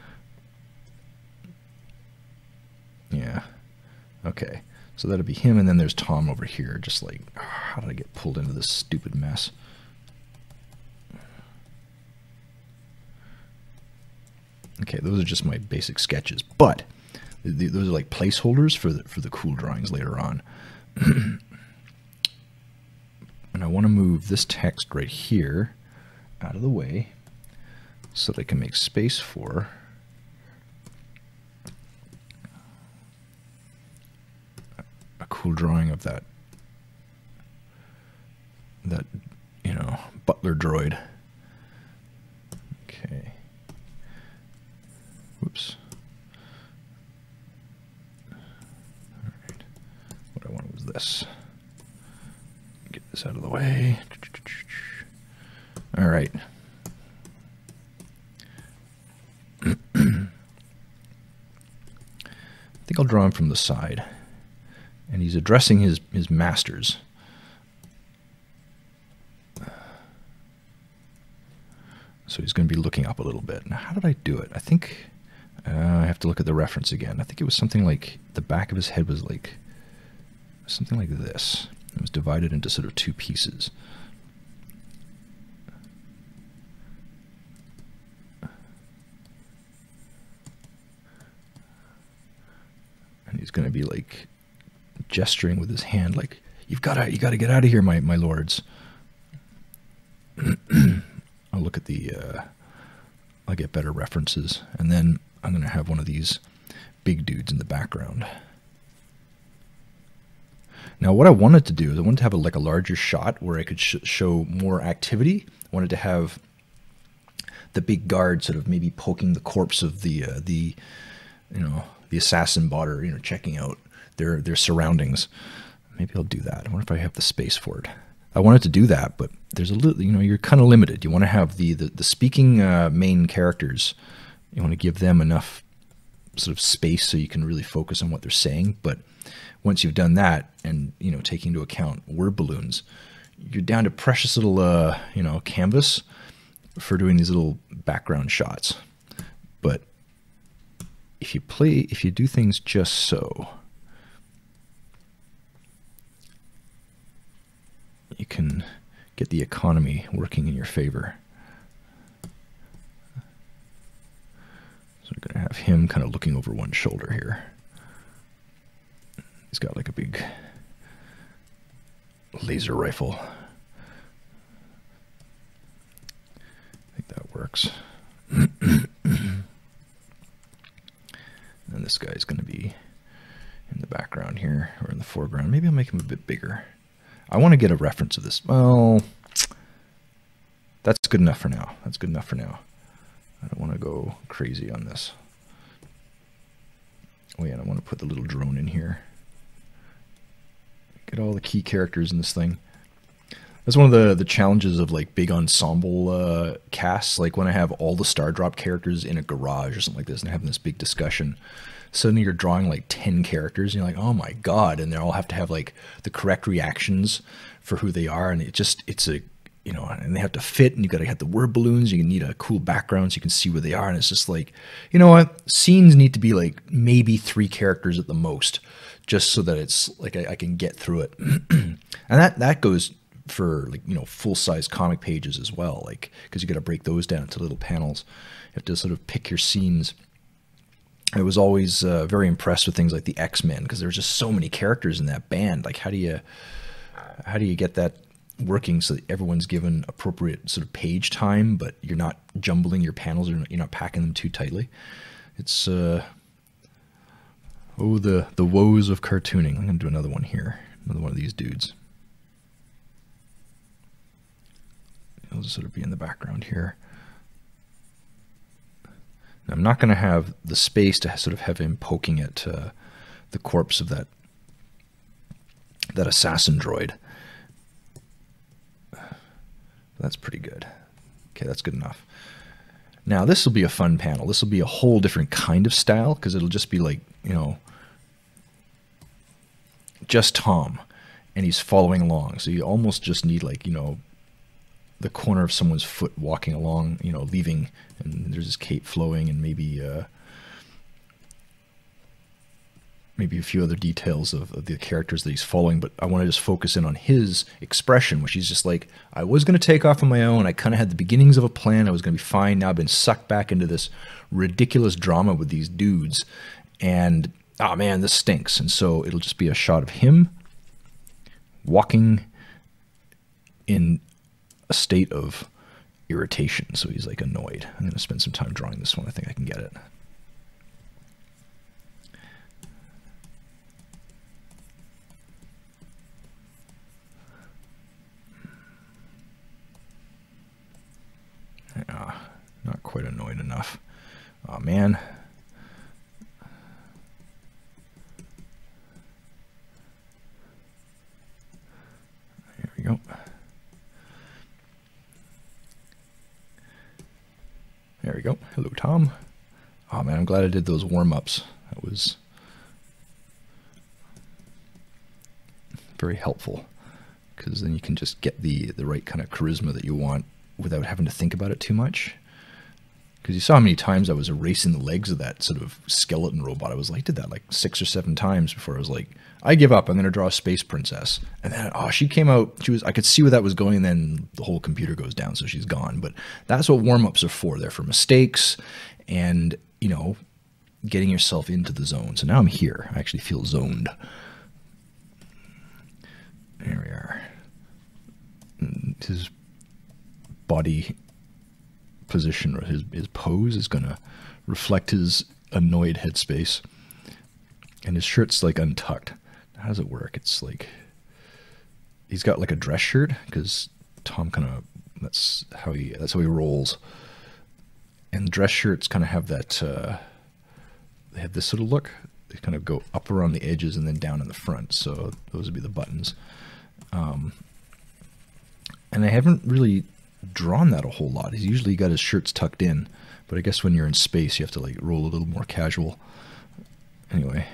Yeah. Okay. So that'll be him, and then there's Tom over here, just like, oh, how did I get pulled into this stupid mess? Okay, those are just my basic sketches, but th those are like placeholders for the, for the cool drawings later on. And I want to move this text right here out of the way so that I can make space for a cool drawing of that, that, you know, butler droid. Okay. Whoops. All right. What I wanted was this. Get this out of the way. All right. I think I'll draw him from the side. And he's addressing his, his masters. So he's going to be looking up a little bit. Now, how did I do it? I think uh, I have to look at the reference again. I think it was something like the back of his head was like something like this. It was divided into sort of two pieces. And he's going to be like gesturing with his hand, like, you've got to, you got to get out of here, my, my lords. I'll look at the, uh, I'll get better references, and then I'm going to have one of these big dudes in the background. Now, what I wanted to do is I wanted to have a, like a larger shot where I could sh show more activity. I wanted to have the big guard sort of maybe poking the corpse of the, uh, the, you know, the assassin bot, or, you know, checking out their their surroundings. Maybe I'll do that. I wonder if I have the space for it. I wanted to do that, but there's a little, you know, you're kind of limited. You want to have the the, the speaking uh, main characters. You want to give them enough sort of space so you can really focus on what they're saying. But once you've done that, and, you know, taking into account word balloons, you're down to precious little, uh, you know, canvas for doing these little background shots. But if you play, if you do things just so, you can get the economy working in your favor. So we're going to have him kind of looking over one shoulder here. He's got like a big laser rifle. I think that works. And this guy's going to be in the background here, or in the foreground. Maybe I'll make him a bit bigger. I want to get a reference of this. Well, that's good enough for now. That's good enough for now. I don't want to go crazy on this. Oh yeah, I want to put the little drone in here. Get all the key characters in this thing. That's one of the, the challenges of like big ensemble uh, casts. Like when I have all the Stardrop characters in a garage or something like this and having this big discussion, suddenly you're drawing like ten characters and you're like, oh my God. And they all have to have like the correct reactions for who they are. And it just, it's a, you know, and they have to fit, and you got to have the word balloons. You need a cool background so you can see where they are. And it's just like, you know what? Scenes need to be like maybe three characters at the most, just so that it's like I, I can get through it. And that, that goes for like, you know, full-size comic pages as well, like, because you got to break those down into little panels. You have to sort of pick your scenes. I was always uh, very impressed with things like the X-Men, because there's just so many characters in that band. Like, how do you how do you get that working so that everyone's given appropriate sort of page time, but you're not jumbling your panels, or you're not packing them too tightly? It's uh oh, the the woes of cartooning. I'm gonna do another one here, another one of these dudes. It'll just sort of be in the background here. Now, I'm not going to have the space to sort of have him poking at uh, the corpse of that that assassin droid. That's pretty good. Okay, that's good enough. Now, this will be a fun panel. This will be a whole different kind of style, because it'll just be like, you know, just Tom, and he's following along. So you almost just need, like, you know, the corner of someone's foot walking along, you know, leaving, and there's his cape flowing, and maybe uh, maybe a few other details of, of the characters that he's following. But I want to just focus in on his expression, which he's just like, I was going to take off on my own. I kind of had the beginnings of a plan. I was going to be fine. Now I've been sucked back into this ridiculous drama with these dudes, and oh man, this stinks. And so it'll just be a shot of him walking in a state of irritation. So he's like annoyed. I'm going to spend some time drawing this one. I think I can get it. Ah, not quite annoyed enough. Oh man. There we go. There we go. Hello, Tom. Oh man, I'm glad I did those warm-ups. That was very helpful, because then you can just get the the right kind of charisma that you want without having to think about it too much. Because you saw how many times I was erasing the legs of that sort of skeleton robot. I was like, did that like six or seven times before I was like, I give up. I'm going to draw a space princess. And then, oh, she came out. She was. I could see where that was going, and then the whole computer goes down, so she's gone. But that's what warm-ups are for. They're for mistakes and, you know, getting yourself into the zone. So now I'm here. I actually feel zoned. There we are. His body position, or his, his pose, is going to reflect his annoyed headspace. And his shirt's like untucked. How does it work? It's like he's got like a dress shirt, because Tom kind of, that's how he that's how he rolls. And dress shirts kind of have that uh, they have this sort of look. They kind of go up around the edges and then down in the front. So those would be the buttons. Um, and I haven't really drawn that a whole lot. He's usually got his shirts tucked in, but I guess when you're in space, you have to like roll a little more casual. Anyway.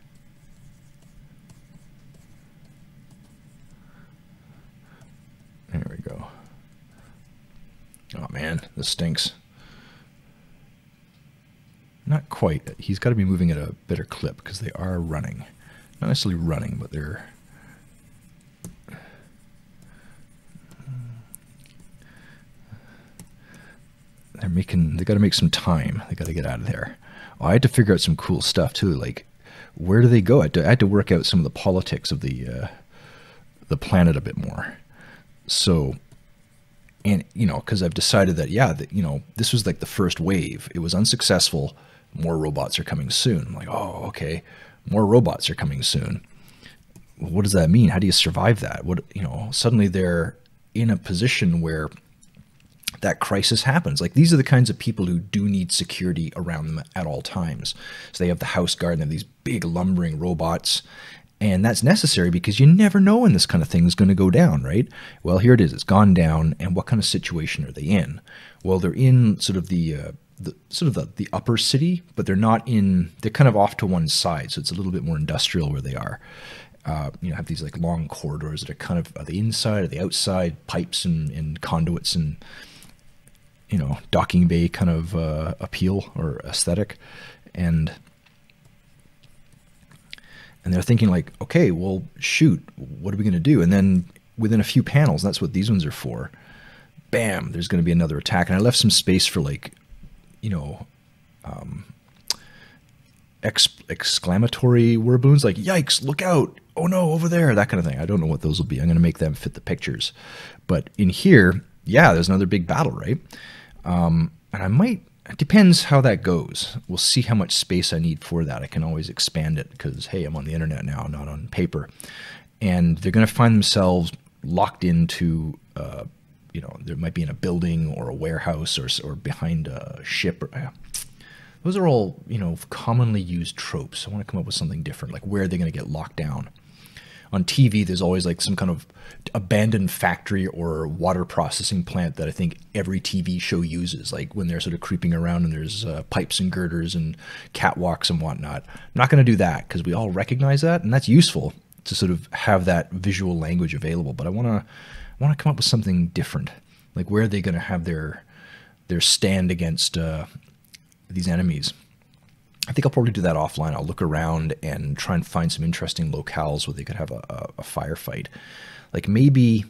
There we go. Oh man, this stinks. Not quite. He's got to be moving at a better clip, because they are running. Not necessarily running, but they're... They're making... They got to make some time. They got to get out of there. Oh, I had to figure out some cool stuff too. Like, where do they go? I had to, I had to work out some of the politics of the uh, the planet a bit more. So, and you know, because I've decided that, yeah, that, you know, this was like the first wave. It was unsuccessful. More robots are coming soon. I'm like, oh, okay, more robots are coming soon. Well, what does that mean? How do you survive that? What, you know, suddenly they're in a position where that crisis happens. Like, these are the kinds of people who do need security around them at all times. So they have the house guard, and they have these big lumbering robots. And that's necessary, because you never know when this kind of thing is going to go down, right? Well, here it is. It's gone down. And what kind of situation are they in? Well, they're in sort of the, uh, the sort of the, the upper city, but they're not in, they're kind of off to one side. So it's a little bit more industrial where they are. Uh, you know, have these like long corridors that are kind of on the inside or the outside, pipes and, and conduits and, you know, docking bay kind of uh, appeal or aesthetic. And and they're thinking like, okay, well, shoot, what are we going to do? And then within a few panels, that's what these ones are for, bam, there's going to be another attack. And I left some space for, like, you know, um, ex exclamatory word balloons, like, yikes, look out, oh no, over there, that kind of thing. I don't know what those will be. I'm going to make them fit the pictures. But in here, yeah, there's another big battle, right? Um, and I might, it depends how that goes. We'll see how much space I need for that. I can always expand it because, hey, I'm on the internet now, not on paper. And they're going to find themselves locked into, uh, you know, there might be in a building or a warehouse or, or behind a ship. Or, uh, those are all, you know, commonly used tropes. I want to come up with something different, like where are they going to get locked down? On T V, there's always like some kind of abandoned factory or water processing plant that I think every T V show uses, like when they're sort of creeping around and there's uh, pipes and girders and catwalks and whatnot. I'm not going to do that because we all recognize that, and that's useful to sort of have that visual language available. But I want to I want to come up with something different, like where are they going to have their their stand against uh, these enemies. I think I'll probably do that offline. I'll look around and try and find some interesting locales where they could have a, a, a firefight. Like maybe,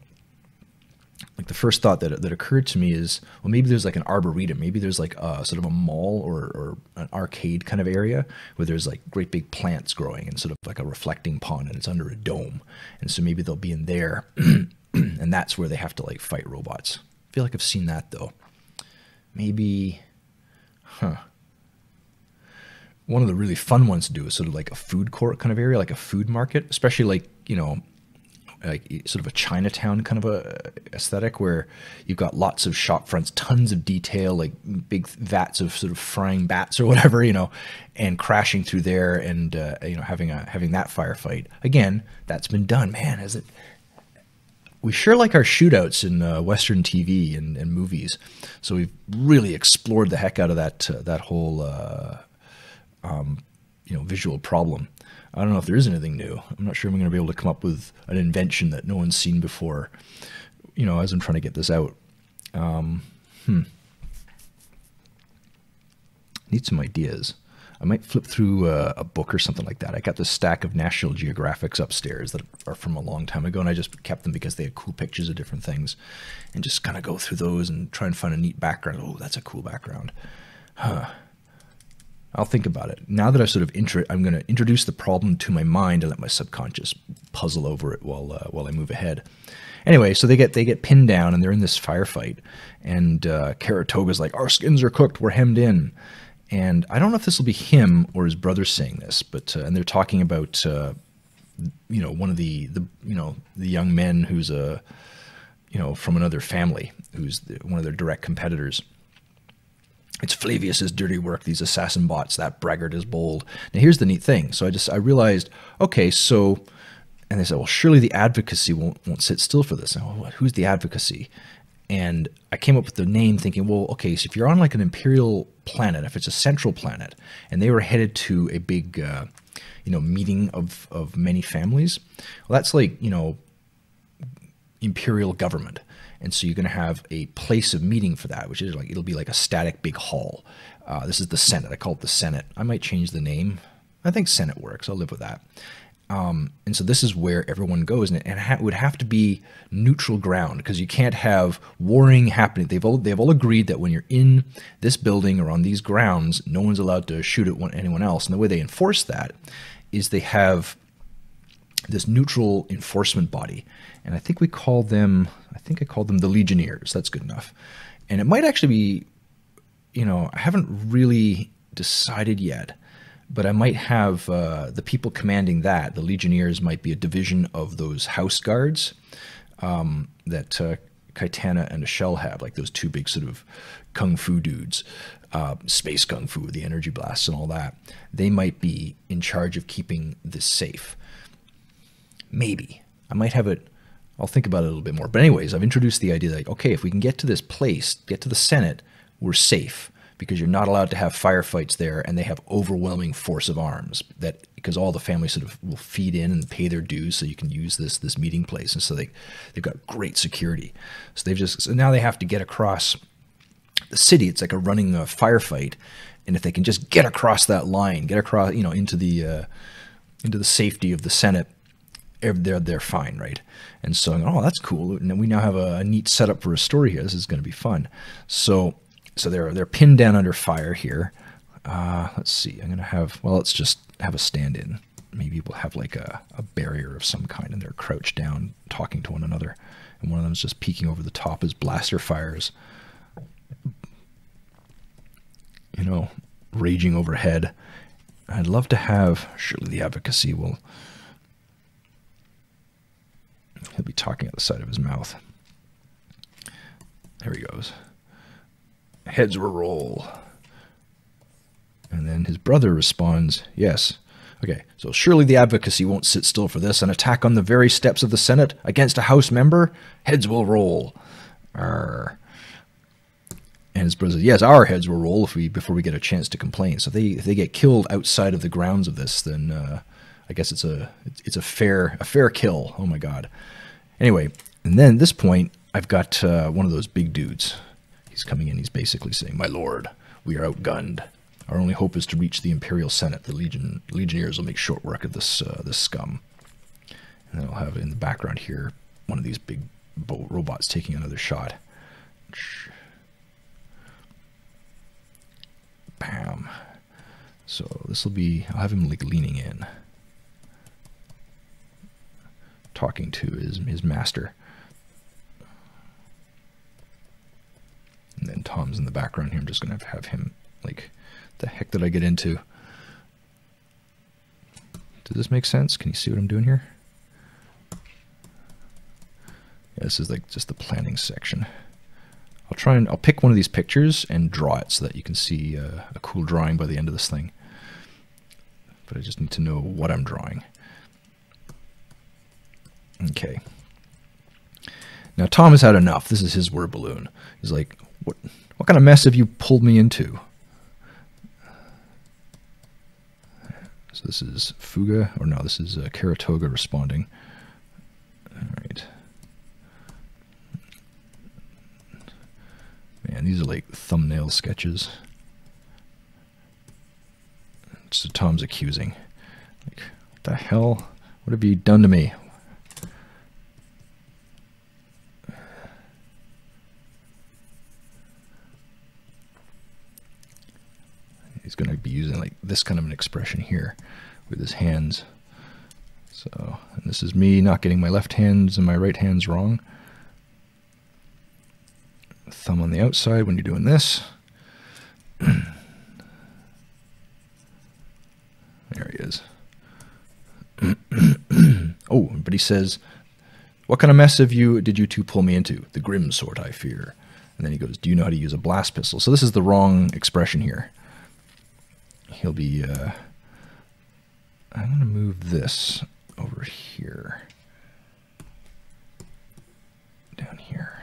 like the first thought that, that occurred to me is, well, maybe there's like an arboretum. Maybe there's like a sort of a mall or, or an arcade kind of area where there's like great big plants growing and sort of like a reflecting pond and it's under a dome. And so maybe they'll be in there and that's where they have to like fight robots. I feel like I've seen that though. Maybe, huh. One of the really fun ones to do is sort of like a food court kind of area, like a food market, especially like, you know, like sort of a Chinatown kind of a aesthetic where you've got lots of shop fronts, tons of detail, like big vats of sort of frying bats or whatever, you know, and crashing through there and, uh, you know, having a, having that firefight. Again, that's been done, man, has it? We sure like our shootouts in uh, Western T V and, and movies. So we've really explored the heck out of that, uh, that whole, uh, Um, you know, visual problem. I don't know if there is anything new. I'm not sure I'm going to be able to come up with an invention that no one's seen before, you know, as I'm trying to get this out. Um, hmm. Need some ideas. I might flip through a, a book or something like that. I got this stack of National Geographics upstairs that are from a long time ago, and I just kept them because they had cool pictures of different things, and just kind of go through those and try and find a neat background. Oh, that's a cool background. Huh. I'll think about it. Now that I've sort of intro, I'm going to introduce the problem to my mind and let my subconscious puzzle over it while uh, while I move ahead. Anyway, so they get they get pinned down and they're in this firefight, and uh, Karatoga's like, "Our skins are cooked. We're hemmed in." And I don't know if this will be him or his brother saying this, but uh, and they're talking about uh, you know, one of the the you know the young men who's a you know from another family who's the, one of their direct competitors. It's Flavius's dirty work, these assassin bots, that braggart is bold. Now here's the neat thing. So I just, I realized, okay, so, and they said, well, surely the advocacy won't, won't sit still for this. And, well, who's the advocacy? And I came up with the name thinking, well, okay, so if you're on like an imperial planet, if it's a central planet, and they were headed to a big, uh, you know, meeting of, of many families, well, that's like, you know, imperial government. And so you're going to have a place of meeting for that, which is like, it'll be like a static big hall. Uh, this is the Senate. I call it the Senate. I might change the name. I think Senate works. I'll live with that. Um, and so this is where everyone goes. And it, and it ha would have to be neutral ground because you can't have warring happening. They've all, they've all agreed that when you're in this building or on these grounds, no one's allowed to shoot at anyone else. And the way they enforce that is they have this neutral enforcement body. And I think we call them, I think I called them the Legionnaires. That's good enough. And it might actually be, you know, I haven't really decided yet, but I might have uh, the people commanding that. The Legionnaires might be a division of those house guards um, that uh, Kaitana and Ashel have, like those two big sort of kung fu dudes, uh, space kung fu, the energy blasts and all that. They might be in charge of keeping this safe. Maybe. I might have it, I'll think about it a little bit more. But anyways, I've introduced the idea that, okay, if we can get to this place, get to the Senate, we're safe because you're not allowed to have firefights there and they have overwhelming force of arms that because all the families sort of will feed in and pay their dues so you can use this this meeting place. And so they, they've got great security. So they've just, so now they have to get across the city. It's like a running uh, firefight. And if they can just get across that line, get across, you know, into the, uh, into the safety of the Senate, they're they're fine, right? And so, oh, that's cool. And we now have a, a neat setup for a story here. This is going to be fun. So, so they're they're pinned down under fire here. Uh, let's see. I'm going to have well, let's just have a stand-in. Maybe we'll have like a, a barrier of some kind, and they're crouched down, talking to one another, and one of them's just peeking over the top as blaster fires, you know, raging overhead. I'd love to have. Surely the advocacy will. He'll be talking out the side of his mouth. There he goes. Heads will roll. And then his brother responds, yes. Okay, so surely the advocacy won't sit still for this. An attack on the very steps of the Senate against a House member? Heads will roll. Arr. And his brother says, yes, our heads will roll if we before we get a chance to complain. So if they, if they get killed outside of the grounds of this, then uh, I guess it's a it's a fair a fair kill. Oh my God. Anyway, and then at this point, I've got uh, one of those big dudes. He's coming in. He's basically saying, my lord, we are outgunned. Our only hope is to reach the Imperial Senate. The Legion Legionnaires will make short work of this uh, this scum. And then I'll have in the background here one of these big boat robots taking another shot. Bam. So this will be. I'll have him like leaning in, talking to his his master. And then Tom's in the background here. I'm just gonna have, have him like. The heck did I get into? Does this make sense? Can you see what I'm doing here? Yeah, this is like just the planning section. I'll try and I'll pick one of these pictures and draw it so that you can see uh, a cool drawing by the end of this thing. But I just need to know what I'm drawing. Okay. Now Tom has had enough. This is his word balloon. He's like, what, what kind of mess have you pulled me into? So this is Fuga, or no, this is uh, Karatoga responding. All right. Man, these are like thumbnail sketches. So Tom's accusing. Like, what the hell? What have you done to me? He's going to be using like this kind of an expression here with his hands. So, and this is me not getting my left hands and my right hands wrong. Thumb on the outside when you're doing this. There he is. Oh, but he says, what kind of mess have you, did you two pull me into? The grim sort, I fear. And then he goes, do you know how to use a blast pistol? So this is the wrong expression here. He'll be, uh, I'm going to move this over here, down here.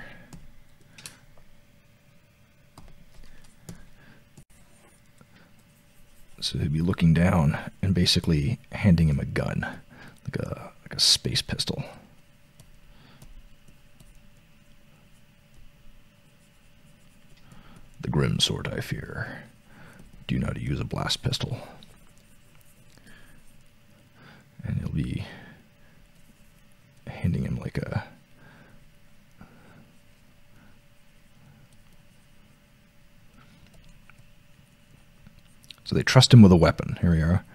So he'll be looking down and basically handing him a gun, like a, like a space pistol. The grim sort, I fear. Do you know how to use a blast pistol? And he'll be handing him like a so they trust him with a weapon. Here we are.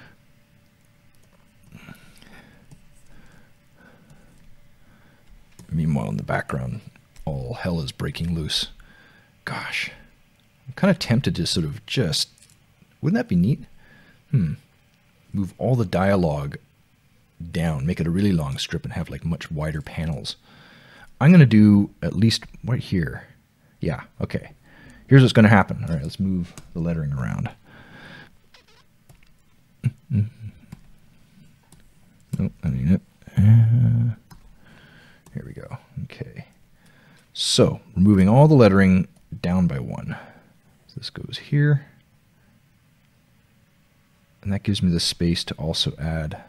Meanwhile, in the background, all hell is breaking loose. Gosh. I'm kind of tempted to sort of just, wouldn't that be neat? Hmm. Move all the dialogue down, make it a really long strip and have like much wider panels. I'm going to do at least right here. Yeah, okay. Here's what's going to happen. All right, let's move the lettering around. Mm-hmm. Nope, I mean it. Uh, here we go. Okay. So, removing all the lettering down by one. This goes here, and that gives me the space to also add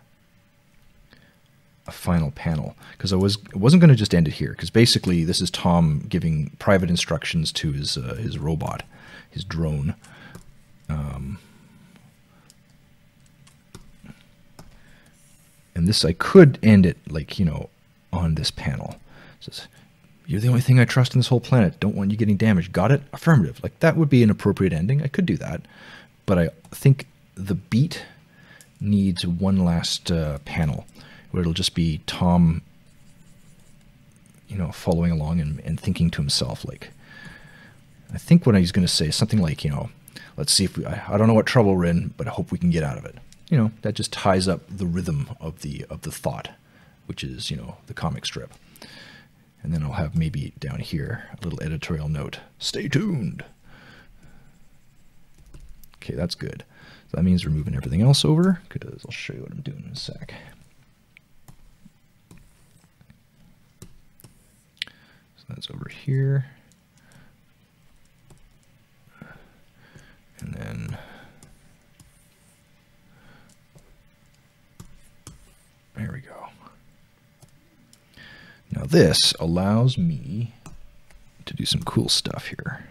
a final panel, because I was I wasn't going to just end it here, because basically this is Tom giving private instructions to his uh, his robot, his drone. Um, And this, I could end it like, you know, on this panel. It says, you're the only thing I trust in this whole planet. Don't want you getting damaged. Got it? Affirmative. Like, that would be an appropriate ending. I could do that. But I think the beat needs one last uh, panel where it'll just be Tom, you know, following along and, and thinking to himself, like, I think what he's going to say is something like, you know, let's see if we, I, I don't know what trouble we're in, but I hope we can get out of it. You know, that just ties up the rhythm of the, of the thought, which is, you know, the comic strip. And then I'll have maybe down here a little editorial note. Stay tuned. Okay, that's good. So that means we're moving everything else over, because I'll show you what I'm doing in a sec. So that's over here. And then there we go. Now this allows me to do some cool stuff here.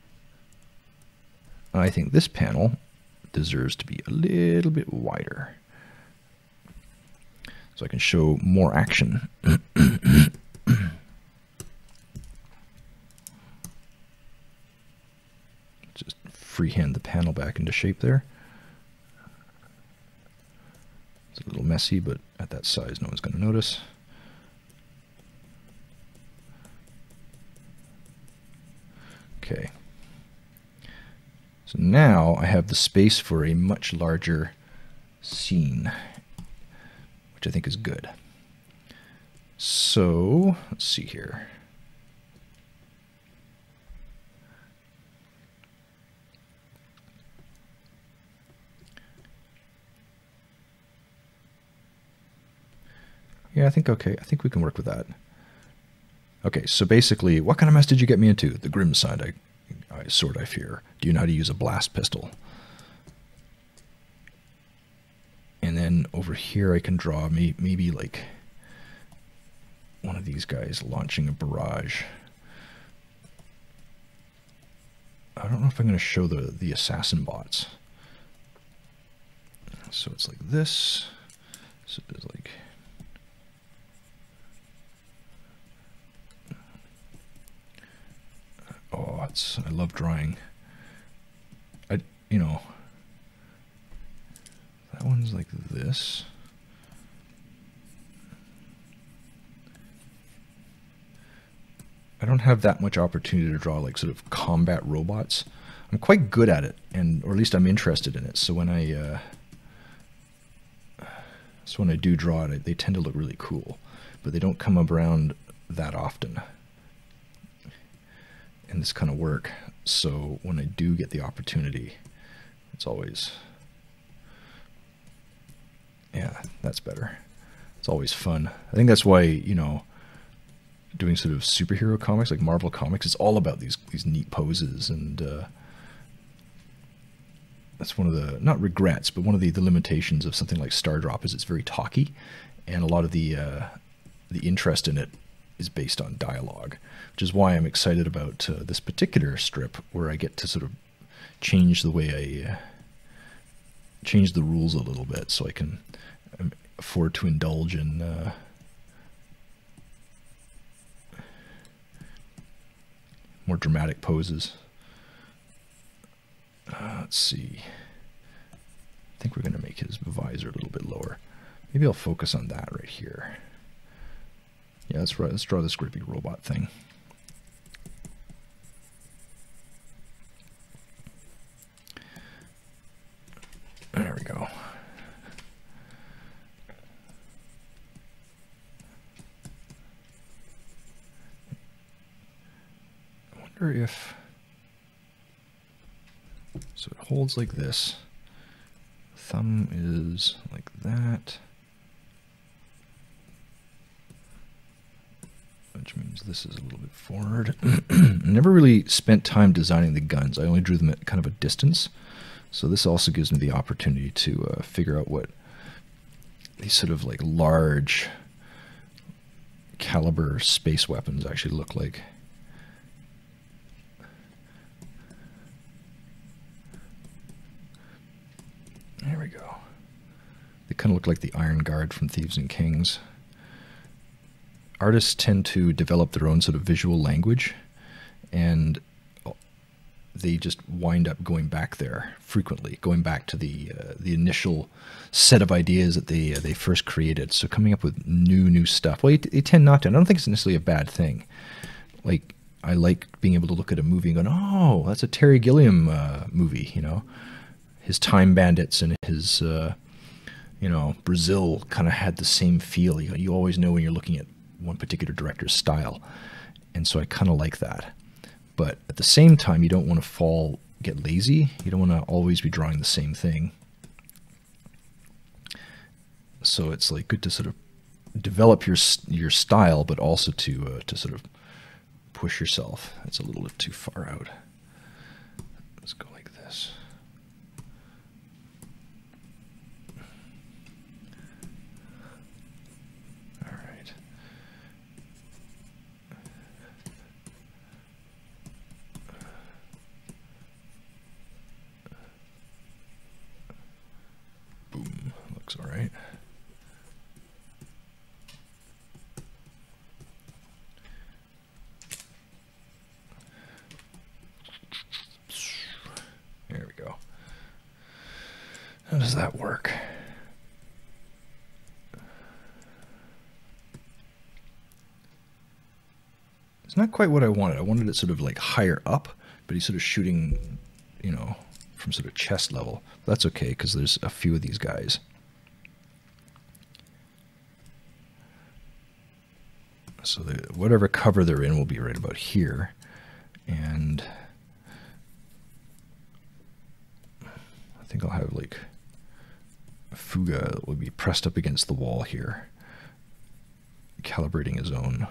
I think this panel deserves to be a little bit wider, so I can show more action. Just freehand the panel back into shape there. It's a little messy, but at that size no one's going to notice. Okay. So now I have the space for a much larger scene, which I think is good. So let's see here. Yeah, I think okay. I think we can work with that. Okay, so basically, what kind of mess did you get me into? The grim side, I, I sword I fear. Do you know how to use a blast pistol? And then over here I can draw may, maybe like one of these guys launching a barrage. I don't know if I'm going to show the, the assassin bots. So it's like this. So it's like... Oh, it's, I love drawing. I, you know, that one's like this. I don't have that much opportunity to draw like sort of combat robots. I'm quite good at it, and or at least I'm interested in it. So when I, uh, so when I do draw it, they tend to look really cool, but they don't come around that often in this kind of work. So when I do get the opportunity, it's always, yeah, that's better. It's always fun. I think that's why, you know, doing sort of superhero comics like Marvel Comics, it's all about these these neat poses, and uh, that's one of the, not regrets, but one of the, the limitations of something like Stardrop is it's very talky, and a lot of the uh, the interest in it is based on dialogue, which is why I'm excited about uh, this particular strip, where I get to sort of change the way I uh, change the rules a little bit, so I can um, afford to indulge in uh, more dramatic poses. Uh, let's see. I think we're going to make his visor a little bit lower. Maybe I'll focus on that right here. Yeah, let's, let's draw this grippy robot thing. There we go. I wonder if... So it holds like this. Thumb is like that. Which means this is a little bit forward. I never really spent time designing the guns. I only drew them at kind of a distance. So this also gives me the opportunity to uh, figure out what these sort of like large caliber space weapons actually look like. There we go. They kind of look like the Iron Guard from Thieves and Kings. Artists tend to develop their own sort of visual language, and they just wind up going back there frequently, going back to the uh, the initial set of ideas that they uh, they first created. So coming up with new new stuff. Well, they tend not to. And I don't think it's necessarily a bad thing. Like, I like being able to look at a movie and go, oh, that's a Terry Gilliam uh, movie. You know, his Time Bandits and his uh, you know, Brazil kind of had the same feel. You, you always know when you're looking at one particular director's style, and so I kind of like that. But at the same time, you don't want to fall, get lazy. You don't want to always be drawing the same thing. So it's like good to sort of develop your your style, but also to uh, to sort of push yourself. It's a little bit too far out. Let's go like this. All right. Boom. Looks all right. There we go. How does that work? It's not quite what I wanted. I wanted it sort of like higher up, but he's sort of shooting, you know, from sort of chest level. That's okay, because there's a few of these guys. So the, whatever cover they're in will be right about here. And I think I'll have like Fuga that will be pressed up against the wall here, calibrating his own.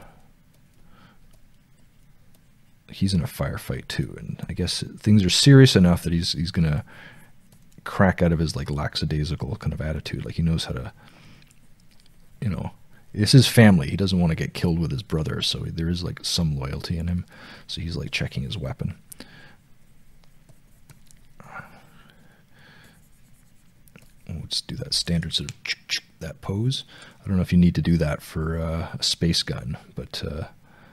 He's in a firefight too, and I guess things are serious enough that he's he's gonna crack out of his like lackadaisical kind of attitude. Like, he knows how to, you know, it's his family. He doesn't want to get killed with his brother, so there is like some loyalty in him. So he's like checking his weapon. Let's do that standard sort of that pose. I don't know if you need to do that for uh, a space gun, but uh,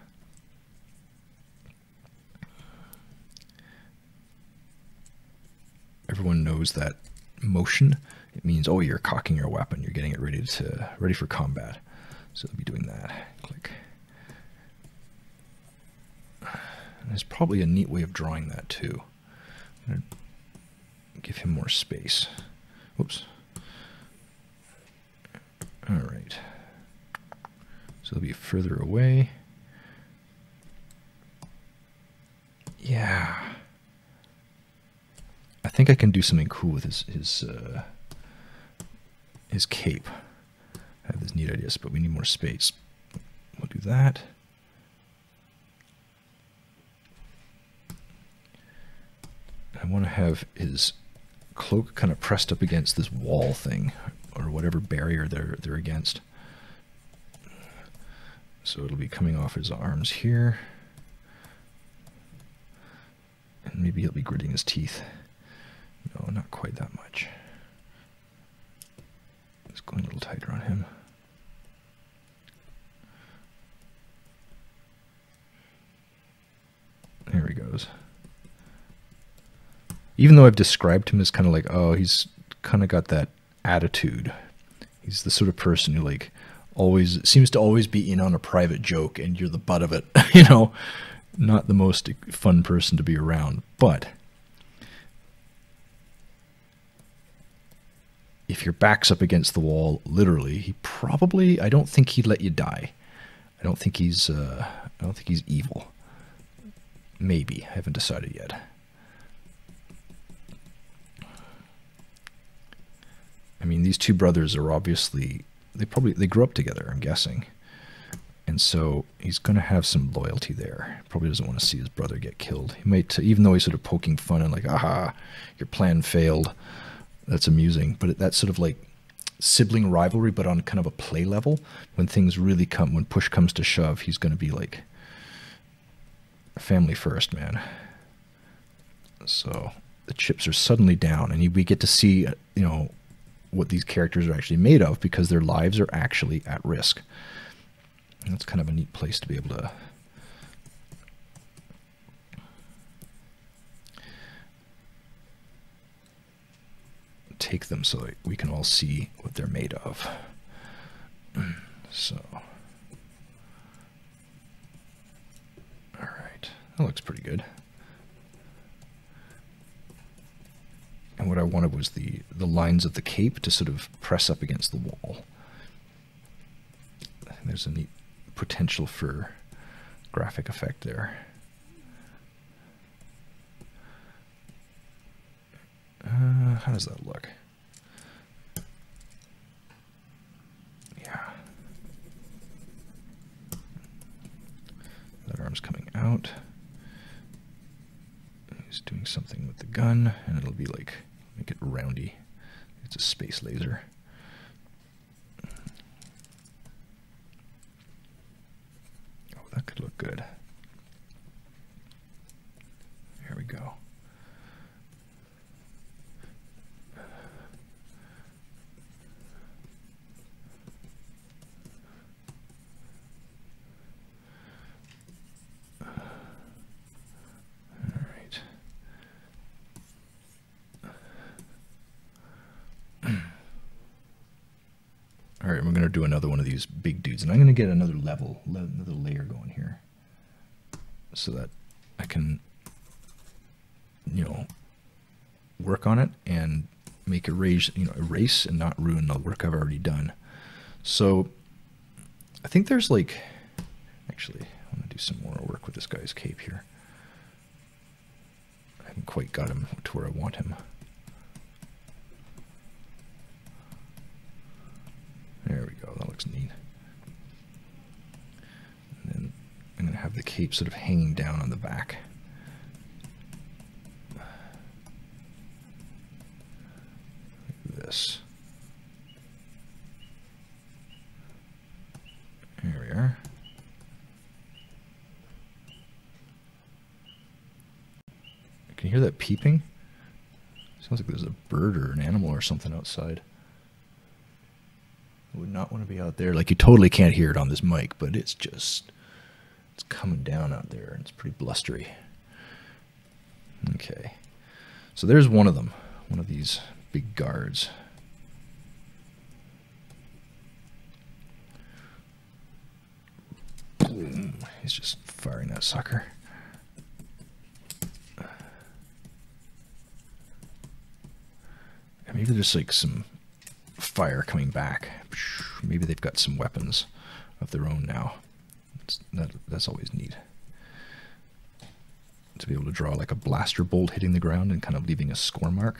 everyone knows that motion. It means, oh, you're cocking your weapon. You're getting it ready to ready for combat. So they'll be doing that. Click. And there's probably a neat way of drawing that too. I'm gonna give him more space. Whoops. All right. So they'll be further away. Yeah. I think I can do something cool with his his uh, his cape. I have this neat ideas, but we need more space. We'll do that. I want to have his cloak kind of pressed up against this wall thing, or whatever barrier they're they're against. So it'll be coming off his arms here, and maybe he'll be gritting his teeth. No, not quite that much. It's going a little tighter on him. There he goes. Even though I've described him as kind of like, oh, he's kind of got that attitude. He's the sort of person who like always seems to always be in on a private joke, and you're the butt of it. You know, not the most fun person to be around. But if your back's up against the wall, literally, he probably, I don't think he'd let you die. I don't think he's, uh, I don't think he's evil. Maybe. I haven't decided yet. I mean, these two brothers are obviously, they probably, they grew up together, I'm guessing. And so he's going to have some loyalty there. Probably doesn't want to see his brother get killed. He might, even though he's sort of poking fun and like, aha, your plan failed. That's amusing. But that's sort of like sibling rivalry, but on kind of a play level. When things really come, when push comes to shove, he's going to be like, family first, man. So the chips are suddenly down, and we get to see, you know, what these characters are actually made of, because their lives are actually at risk. And that's kind of a neat place to be able to take them so that we can all see what they're made of. So, all right, that looks pretty good. And what I wanted was the, the lines of the cape to sort of press up against the wall. I think there's a neat potential for graphic effect there. Uh, how does that look? Yeah. That arm's coming out. He's doing something with the gun, and it'll be like, make it roundy. It's a space laser. Oh, that could look good. Here we go. All right, we're going to do another one of these big dudes, and I'm going to get another level, another layer going here, so that I can, you know, work on it and make erase, you know, erase and not ruin the work I've already done. So I think there's like, actually, I want to do some more work with this guy's cape here. I haven't quite got him to where I want him. There we go, that looks neat. And then I'm going to have the cape sort of hanging down on the back. Like this. There we are. Can you hear that peeping? Sounds like there's a bird or an animal or something outside. I would not want to be out there. Like, you totally can't hear it on this mic, but it's just, it's coming down out there, and it's pretty blustery. Okay. So there's one of them, one of these big guards. Boom. He's just firing that sucker. And maybe there's like some fire coming back. Maybe they've got some weapons of their own now. It's, that, that's always neat. To be able to draw like a blaster bolt hitting the ground and kind of leaving a score mark.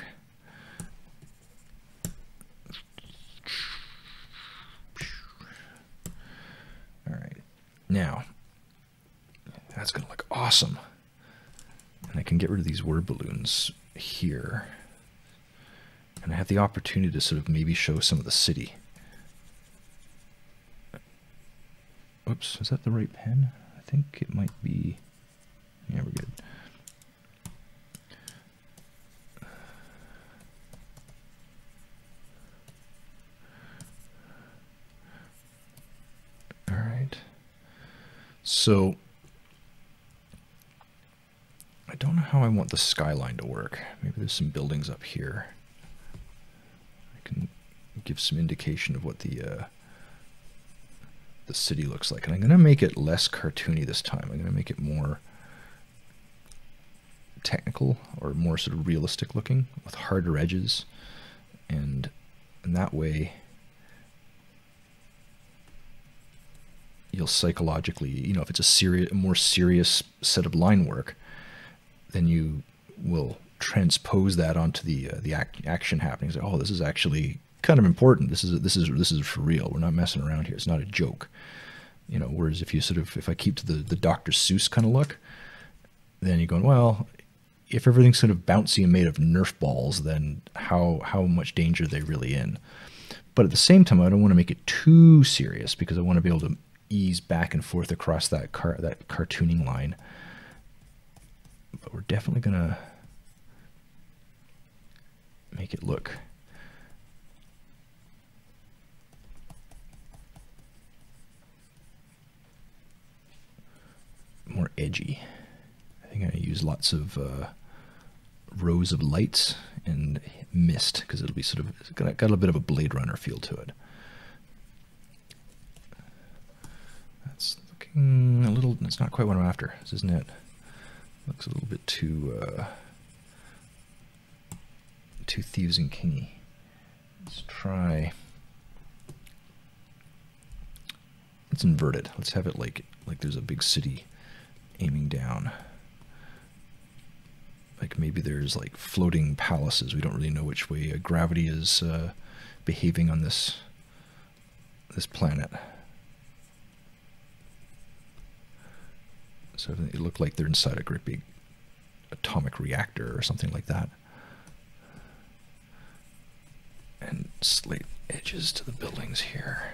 Alright. Now, that's going to look awesome. And I can get rid of these word balloons here. And I have the opportunity to sort of maybe show some of the city. Oops, is that the right pen? I think it might be. Yeah, we're good. All right. So I don't know how I want the skyline to work. Maybe there's some buildings up here. I can give some indication of what the uh, the city looks like. And I'm going to make it less cartoony this time. I'm going to make it more technical or more sort of realistic looking with harder edges. And, and that way you'll psychologically, you know, if it's a serious, a more serious set of line work, then you will transpose that onto the uh, the act, action happenings. Like, oh, this is actually kind of important. This is this is this is for real. We're not messing around here. It's not a joke, you know. Whereas if you sort of if I keep to the the Doctor Seuss kind of look, then you're going, well, if everything's sort of bouncy and made of Nerf balls, then how how much danger are they really in? But at the same time, I don't want to make it too serious because I want to be able to ease back and forth across that car that cartooning line. But we're definitely gonna make it look edgy. I think I use lots of uh, rows of lights and mist because it'll be sort of it's got, got a bit of a Blade Runner feel to it. That's looking a little. It's not quite what I'm after, isn't it? Looks a little bit too uh, too thieves and kingy. Let's try. Let's invert it. Let's have it like like there's a big city aiming down. Like maybe there's like floating palaces. We don't really know which way uh, gravity is uh, behaving on this this planet. So it looked like they're inside a great big atomic reactor or something like that. And slate edges to the buildings here.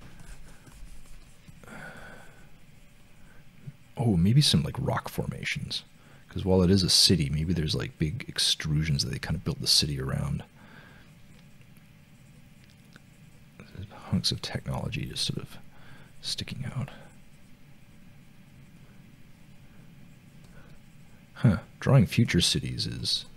Oh, maybe some like rock formations. Because while it is a city, maybe there's like big extrusions that they kind of built the city around. There's hunks of technology just sort of sticking out. Huh. Drawing future cities is...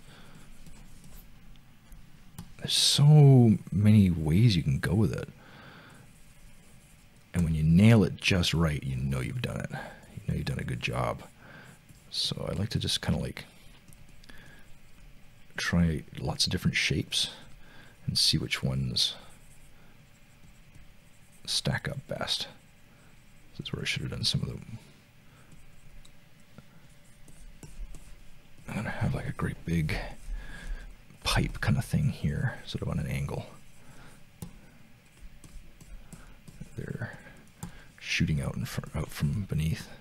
There's so many ways you can go with it. And when you nail it just right, you know you've done it. You know you've done a good job. So I like to just kind of like try lots of different shapes and see which ones stack up best. This is where I should have done some of them. I'm going to have like a great big pipe kind of thing here, sort of on an angle. They're shooting out in front, out from beneath.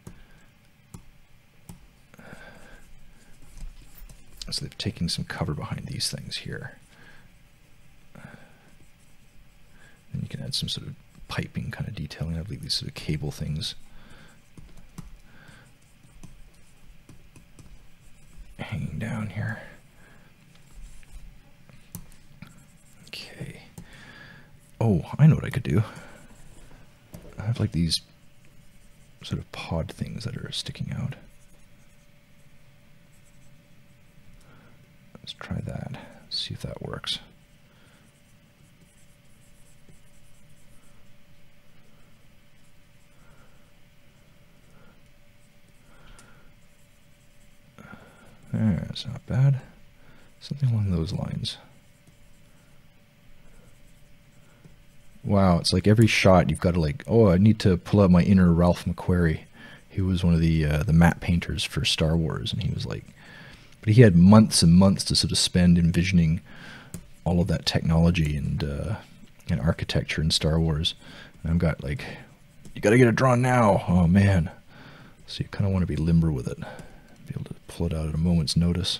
So they've taken some cover behind these things here. And you can add some sort of piping kind of detailing. I have these sort of cable things hanging down here. Okay. Oh, I know what I could do. I have like these sort of pod things that are sticking out. Let's try that. See if that works. That's not bad. Something along those lines. Wow, it's like every shot you've got to like, oh, I need to pull out my inner Ralph McQuarrie. He was one of the uh, the matte painters for Star Wars, and he was like, but he had months and months to sort of spend envisioning all of that technology and uh, and architecture in Star Wars. And I've got like, you got to get it drawn now. Oh man, so you kind of want to be limber with it, be able to pull it out at a moment's notice.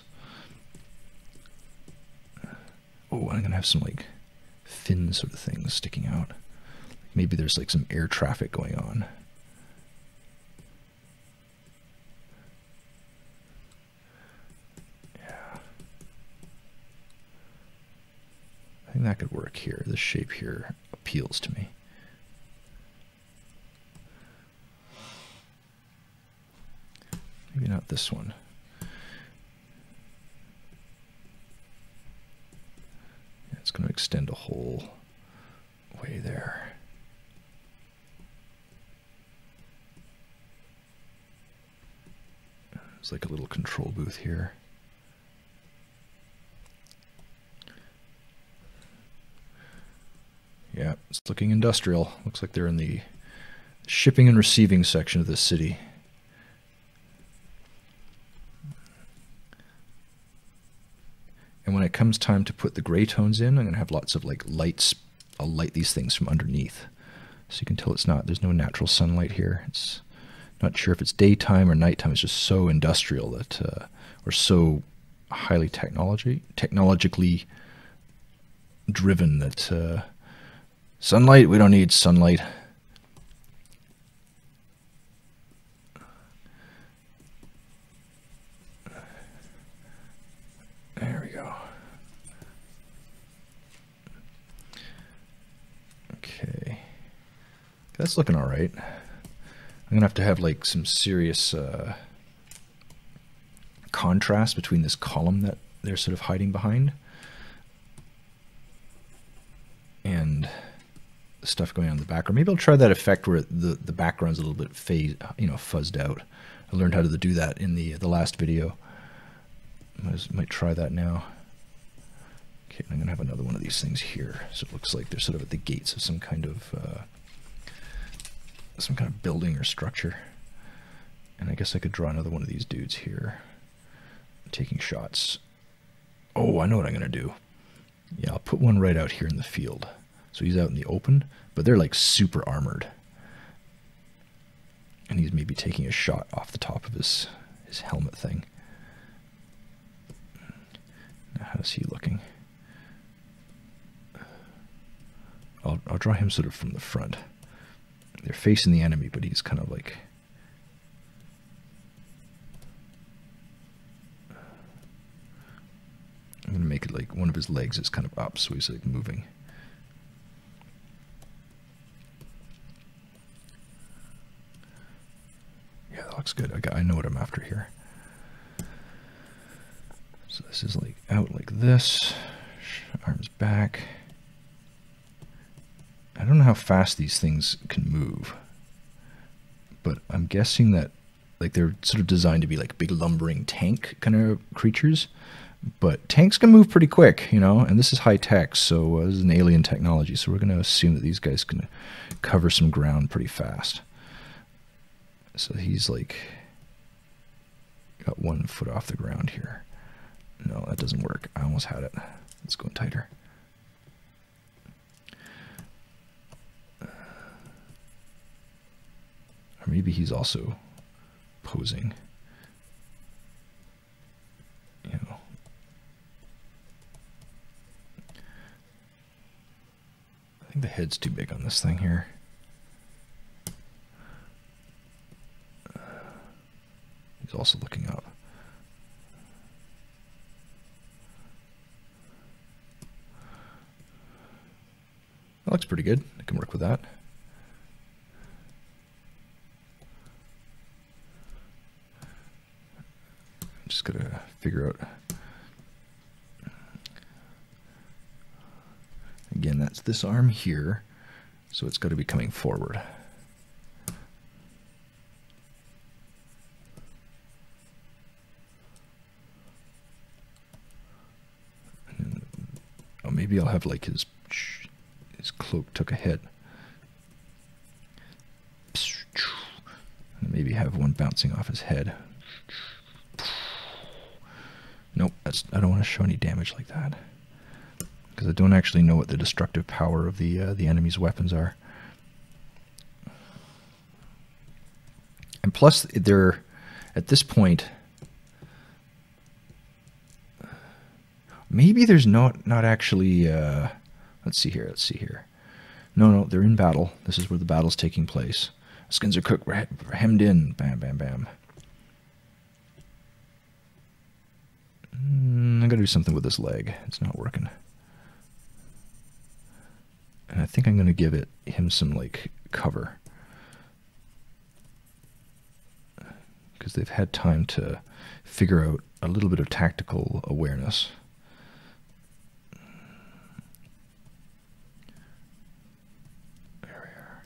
Oh, I'm gonna have some like fin sort of things sticking out. Maybe there's like some air traffic going on. Yeah. I think that could work here. This shape here appeals to me. Maybe not this one. It's going to extend a whole way there. It's like a little control booth here. Yeah, it's looking industrial. Looks like they're in the shipping and receiving section of this city. And when it comes time to put the gray tones in, I'm going to have lots of like lights. I'll light these things from underneath. So you can tell it's not, there's no natural sunlight here. It's not sure if it's daytime or nighttime. It's just so industrial that, uh, or so highly technology, technologically driven that uh, sunlight, we don't need sunlight. There we go. Okay. That's looking all right. I'm gonna have to have like some serious uh, contrast between this column that they're sort of hiding behind and the stuff going on in the background. Maybe I'll try that effect where the the background's a little bit phased, you know, fuzzed out. I learned how to do that in the the last video. I might try that now. Okay, I'm gonna have another one of these things here, so it looks like they're sort of at the gates of some kind of uh, some kind of building or structure. And I guess I could draw another one of these dudes here, taking shots. Oh, I know what I'm gonna do. Yeah, I'll put one right out here in the field. So he's out in the open, but they're like super armored. And he's maybe taking a shot off the top of his, his helmet thing. Now, how's he looking? I'll, I'll draw him sort of from the front. They're facing the enemy, but he's kind of like... I'm going to make it like one of his legs is kind of up, so he's like moving. Yeah, that looks good. I, got, I know what I'm after here. So this is like out like this, arms back. I don't know how fast these things can move, but I'm guessing that like they're sort of designed to be like big lumbering tank kind of creatures, but tanks can move pretty quick, you know, and this is high tech, so uh, this is an alien technology, so we're going to assume that these guys can cover some ground pretty fast. So he's like got one foot off the ground here. No, that doesn't work. I almost had it. Let's go in tighter. Or maybe he's also posing. You know. I think the head's too big on this thing here. He's also looking up. That looks pretty good. I can work with that. I'm just gonna figure out. Again, that's this arm here, so it's got to be coming forward. And, oh, maybe I'll have like his his cloak took a hit. And maybe have one bouncing off his head. Nope, that's, I don't want to show any damage like that, because I don't actually know what the destructive power of the uh, the enemy's weapons are. And plus, they're at this point. Maybe there's not not actually. Uh, let's see here. Let's see here. No, no, they're in battle. This is where the battle's taking place. Skins are cooked. We're hemmed in. Bam, bam, bam. Mm, I gotta do something with this leg. It's not working. And I think I'm going to give it him some like cover, because they've had time to figure out a little bit of tactical awareness. There we are.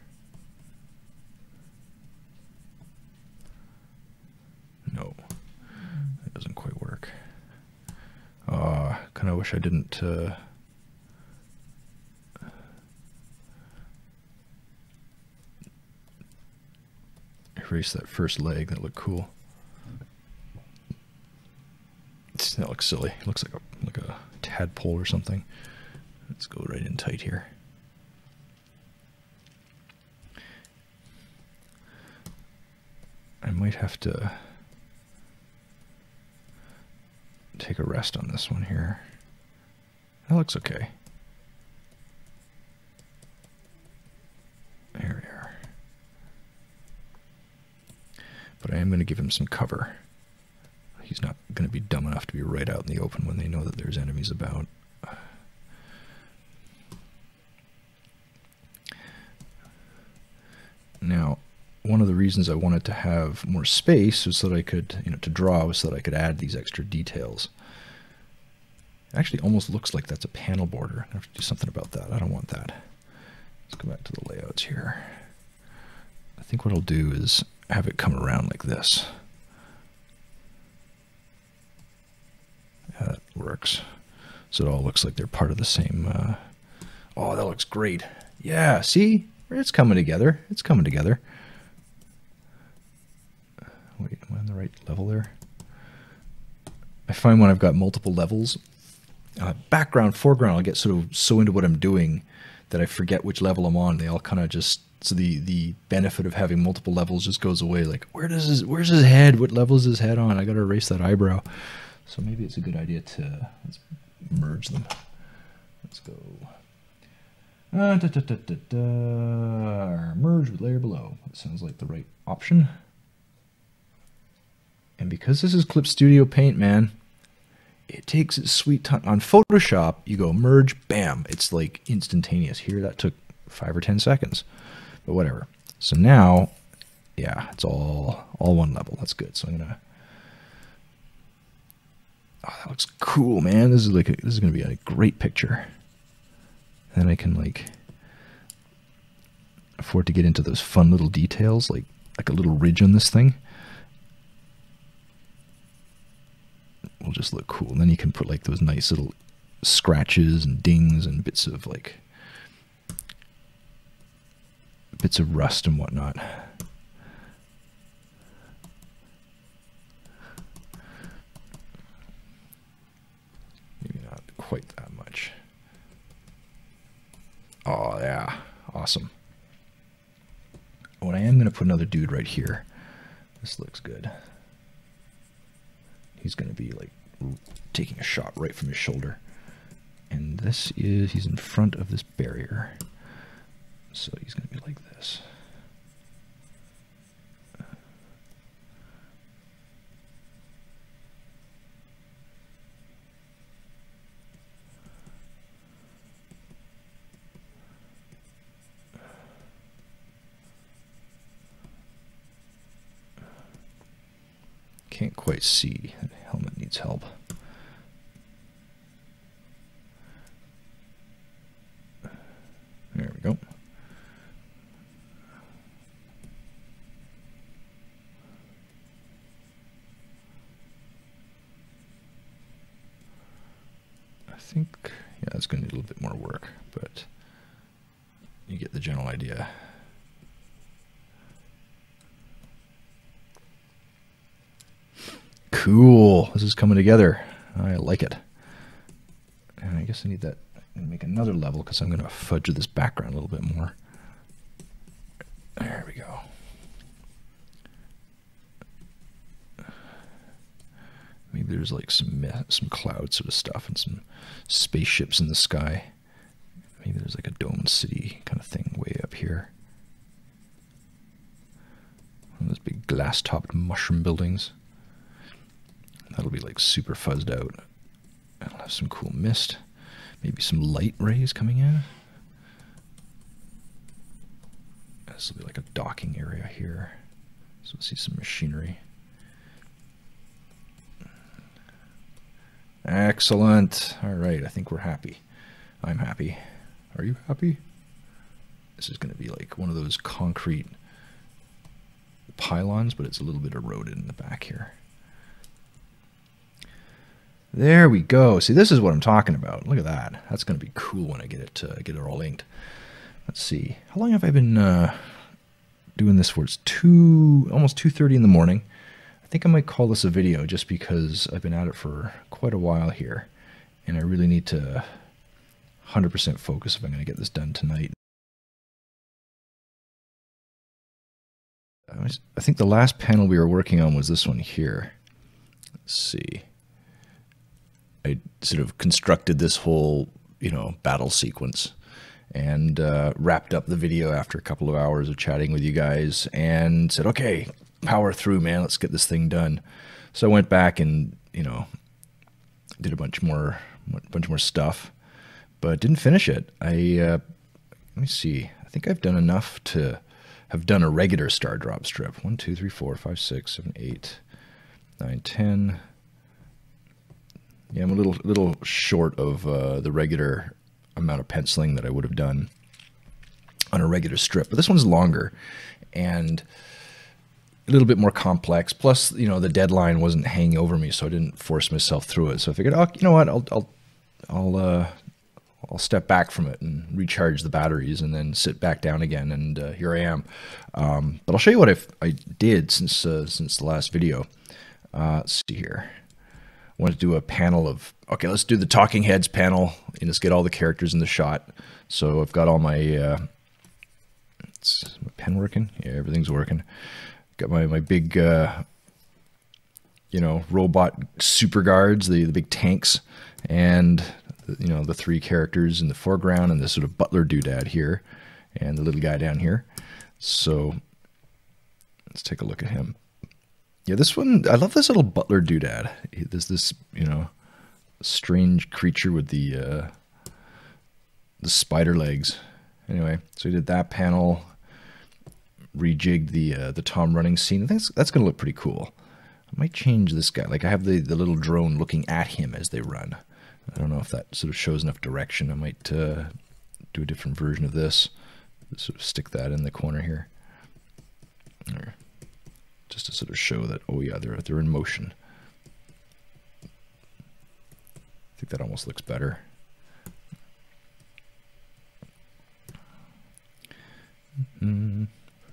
No, that doesn't quite work. Uh, kind of wish I didn't uh, erase that first leg. That looked cool. That looks silly. It looks like a like a tadpole or something. Let's go right in tight here. I might have to take a rest on this one here. That looks okay. There we are. But I am going to give him some cover. He's not going to be dumb enough to be right out in the open when they know that there's enemies about. Now, one one of the reasons I wanted to have more space was so that I could, you know, to draw was so that I could add these extra details. It actually almost looks like that's a panel border. I have to do something about that. I don't want that. Let's go back to the layouts here. I think what I'll do is have it come around like this. Yeah, that works. So it all looks like they're part of the same. Uh, oh, that looks great. Yeah, see? It's coming together. It's coming together. Wait, am I on the right level there? I find when I've got multiple levels, uh, background, foreground, I'll get sort of so into what I'm doing that I forget which level I'm on. They all kind of just, so the, the benefit of having multiple levels just goes away. Like, where does his, where's his head? What level is his head on? I got to erase that eyebrow. So maybe it's a good idea to let's merge them. Let's go. Uh, da, da, da, da, da. Merge with layer below. That sounds like the right option. And because this is Clip Studio Paint, man, it takes its sweet time. On Photoshop, you go merge, bam. It's like instantaneous. Here, that took five or ten seconds. But whatever. So now, yeah, it's all all one level. That's good. So I'm gonna. Oh, that looks cool, man. This is like a, this is gonna be a great picture. Then I can like afford to get into those fun little details, like like a little ridge on this thing. Will just look cool. And then you can put like those nice little scratches and dings and bits of like bits of rust and whatnot. Maybe not quite that much. Oh, yeah. Awesome. Oh, and I am going to put another dude right here. This looks good. He's going to be like taking a shot right from his shoulder. And this is, he's in front of this barrier. So he's going to be like this. Can't quite see. The helmet needs help. There we go. I think, yeah, it's going to need a little bit more work, but you get the general idea. Cool. This is coming together. I like it. And I guess I need that. I'm going to make another level because I'm going to fudge this background a little bit more. There we go. Maybe there's like some some cloud sort of stuff and some spaceships in the sky. Maybe there's like a domed city kind of thing way up here. One of those big glass-topped mushroom buildings. That'll be like super fuzzed out. I'll have some cool mist. Maybe some light rays coming in. This will be like a docking area here. So we'll see some machinery. Excellent. All right, I think we're happy. I'm happy. Are you happy? This is going to be like one of those concrete pylons, but it's a little bit eroded in the back here. There we go. See, this is what I'm talking about. Look at that. That's going to be cool when I get it uh, get it all inked. Let's see. How long have I been uh, doing this for? It's two, almost two thirty in the morning. I think I might call this a video just because I've been at it for quite a while here, and I really need to one hundred percent focus if I'm going to get this done tonight. I think the last panel we were working on was this one here. Let's see. I sort of constructed this whole, you know, battle sequence and uh, wrapped up the video after a couple of hours of chatting with you guys and said, okay, power through, man. Let's get this thing done. So I went back and, you know, did a bunch more, bunch more stuff, but didn't finish it. I, uh, let me see. I think I've done enough to have done a regular Stardrop strip. One, two, three, four, five, six, seven, eight, nine, ten. Yeah, I'm a little little short of uh, the regular amount of penciling that I would have done on a regular strip. But this one's longer and a little bit more complex. Plus, you know, the deadline wasn't hanging over me, so I didn't force myself through it. So I figured, oh, you know what, I'll I'll I'll uh, I'll step back from it and recharge the batteries, and then sit back down again. And uh, here I am. Um, but I'll show you what I've, I did since uh, since the last video. Uh, let's see here. I want to do a panel of, okay, let's do the talking heads panel and let's get all the characters in the shot. So I've got all my, uh, it's, my pen working? Yeah, everything's working. Got my, my big, uh, you know, robot super guards, the, the big tanks, and, you know, the three characters in the foreground, and this sort of butler doodad here, and the little guy down here. So let's take a look at him. Yeah, this one, I love this little butler doodad. There's this, you know, strange creature with the uh, the spider legs. Anyway, so we did that panel, rejigged the uh, the Tom running scene. I think that's, that's going to look pretty cool. I might change this guy. Like I have the, the little drone looking at him as they run. I don't know if that sort of shows enough direction. I might uh, do a different version of this. Sort of stick that in the corner here. Or, just to sort of show that, oh yeah, they're, they're in motion. I think that almost looks better. Mm-hmm.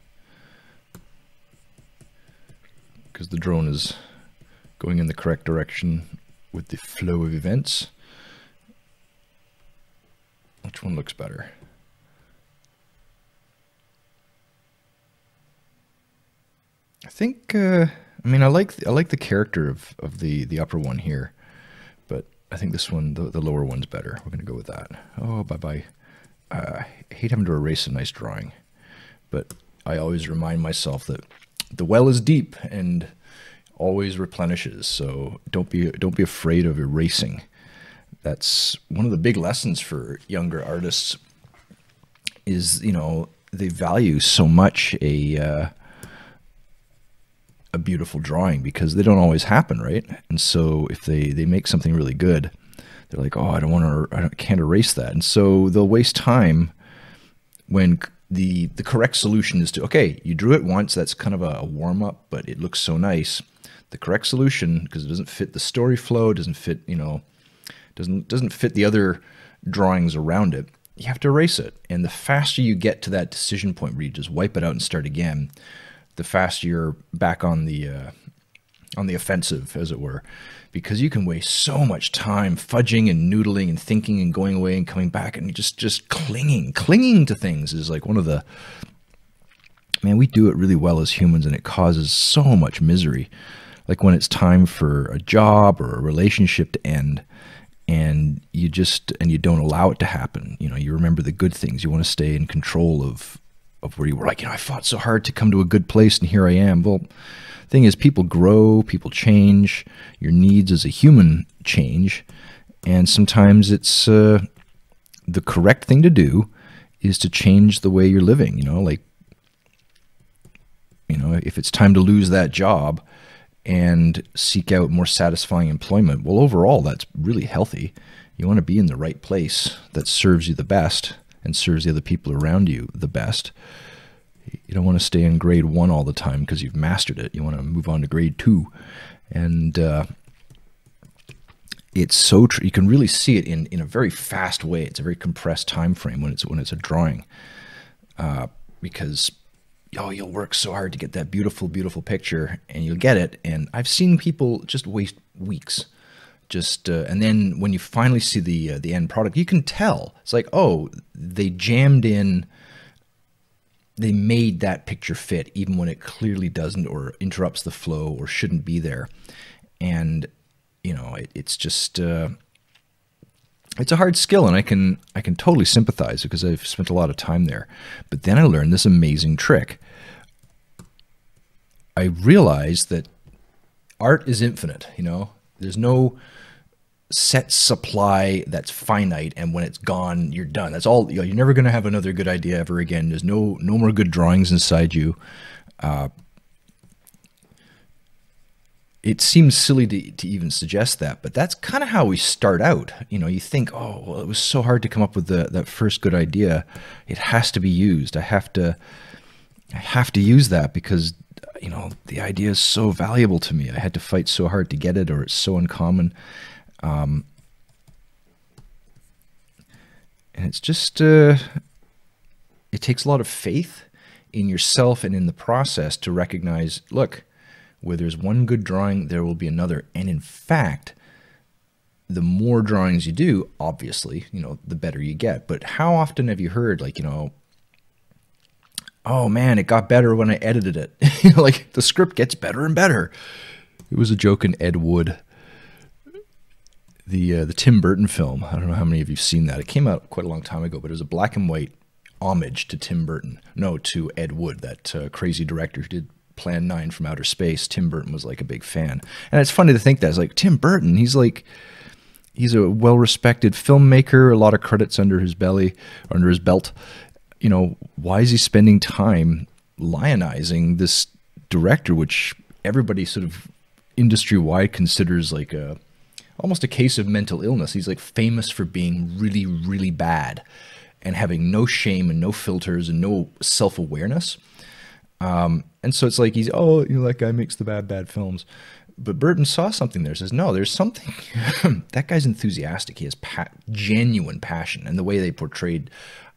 Because the drone is going in the correct direction with the flow of events. Which one looks better? I think, uh, I mean, I like I like the character of, of the, the upper one here, but I think this one, the, the lower one's better. We're going to go with that. Oh, bye-bye. Uh, I hate having to erase a nice drawing, but I always remind myself that the well is deep and always replenishes, so don't be, don't be afraid of erasing. That's one of the big lessons for younger artists is, you know, they value so much a... Uh, a beautiful drawing because they don't always happen, right? And so if they they make something really good, they're like, oh, I don't want to, I don't, can't erase that, and so they'll waste time when the the correct solution is to, okay, you drew it once, that's kind of a, a warm up, but it looks so nice. The correct solution, because it doesn't fit the story flow, doesn't fit, you know, doesn't doesn't fit the other drawings around it. You have to erase it, and the faster you get to that decision point where you just wipe it out and start again, the faster you're back on the uh, on the offensive, as it were, because you can waste so much time fudging and noodling and thinking and going away and coming back and just just clinging, clinging to things is like one of the, man, we do it really well as humans, and it causes so much misery. Like when it's time for a job or a relationship to end, and you just and you don't allow it to happen. You know, you remember the good things. You want to stay in control of. of where you were, like, you know, I fought so hard to come to a good place and here I am. Well, thing is, people grow, people change, your needs as a human change, and sometimes it's uh, the correct thing to do is to change the way you're living, you know, like, you know, if it's time to lose that job and seek out more satisfying employment, well, overall, that's really healthy. You want to be in the right place that serves you the best and serves the other people around you the best. You don't want to stay in grade one all the time because you've mastered it. You want to move on to grade two. And uh, it's so true. You can really see it in, in a very fast way. It's a very compressed time frame when it's, when it's a drawing. Uh, because, oh, you'll work so hard to get that beautiful, beautiful picture, and you'll get it. And I've seen people just waste weeks. Just uh, and then when you finally see the uh, the end product, you can tell. It's like, oh, they jammed in, they made that picture fit even when it clearly doesn't, or interrupts the flow, or shouldn't be there. And you know, it, it's just uh, it's a hard skill, and I can I can totally sympathize because I've spent a lot of time there. But then I learned this amazing trick. I realized that art is infinite. You know, there's no set supply that's finite, and when it's gone, you're done. That's all. You know, you're never going to have another good idea ever again. There's no no more good drawings inside you. Uh, it seems silly to, to even suggest that, but that's kind of how we start out. You know, you think, oh, well, it was so hard to come up with the, that first good idea. It has to be used. I have to, I have to use that because, you know, the idea is so valuable to me. I had to fight so hard to get it, or it's so uncommon. Um, and it's just, uh, it takes a lot of faith in yourself and in the process to recognize, look, where there's one good drawing, there will be another. And in fact, the more drawings you do, obviously, you know, the better you get. But how often have you heard, like, you know, oh man, it got better when I edited it. You know, like the script gets better and better. It was a joke in Ed Wood, the uh, the Tim Burton film. I don't know how many of you've seen that. It came out quite a long time ago, but it was a black and white homage to Tim Burton. No, to Ed Wood, that uh, crazy director who did Plan nine from Outer Space. Tim Burton was like a big fan. And it's funny to think that. It's like, Tim Burton, he's like, he's a well-respected filmmaker, a lot of credits under his belly, under his belt. You know, why is he spending time lionizing this director, which everybody sort of industry-wide considers like a, almost a case of mental illness. He's like famous for being really, really bad and having no shame and no filters and no self-awareness. Um, and so it's like he's, oh, you know, that guy makes the bad, bad films. But Burton saw something there, says, no, there's something. That guy's enthusiastic. He has pa genuine passion. And the way they portrayed,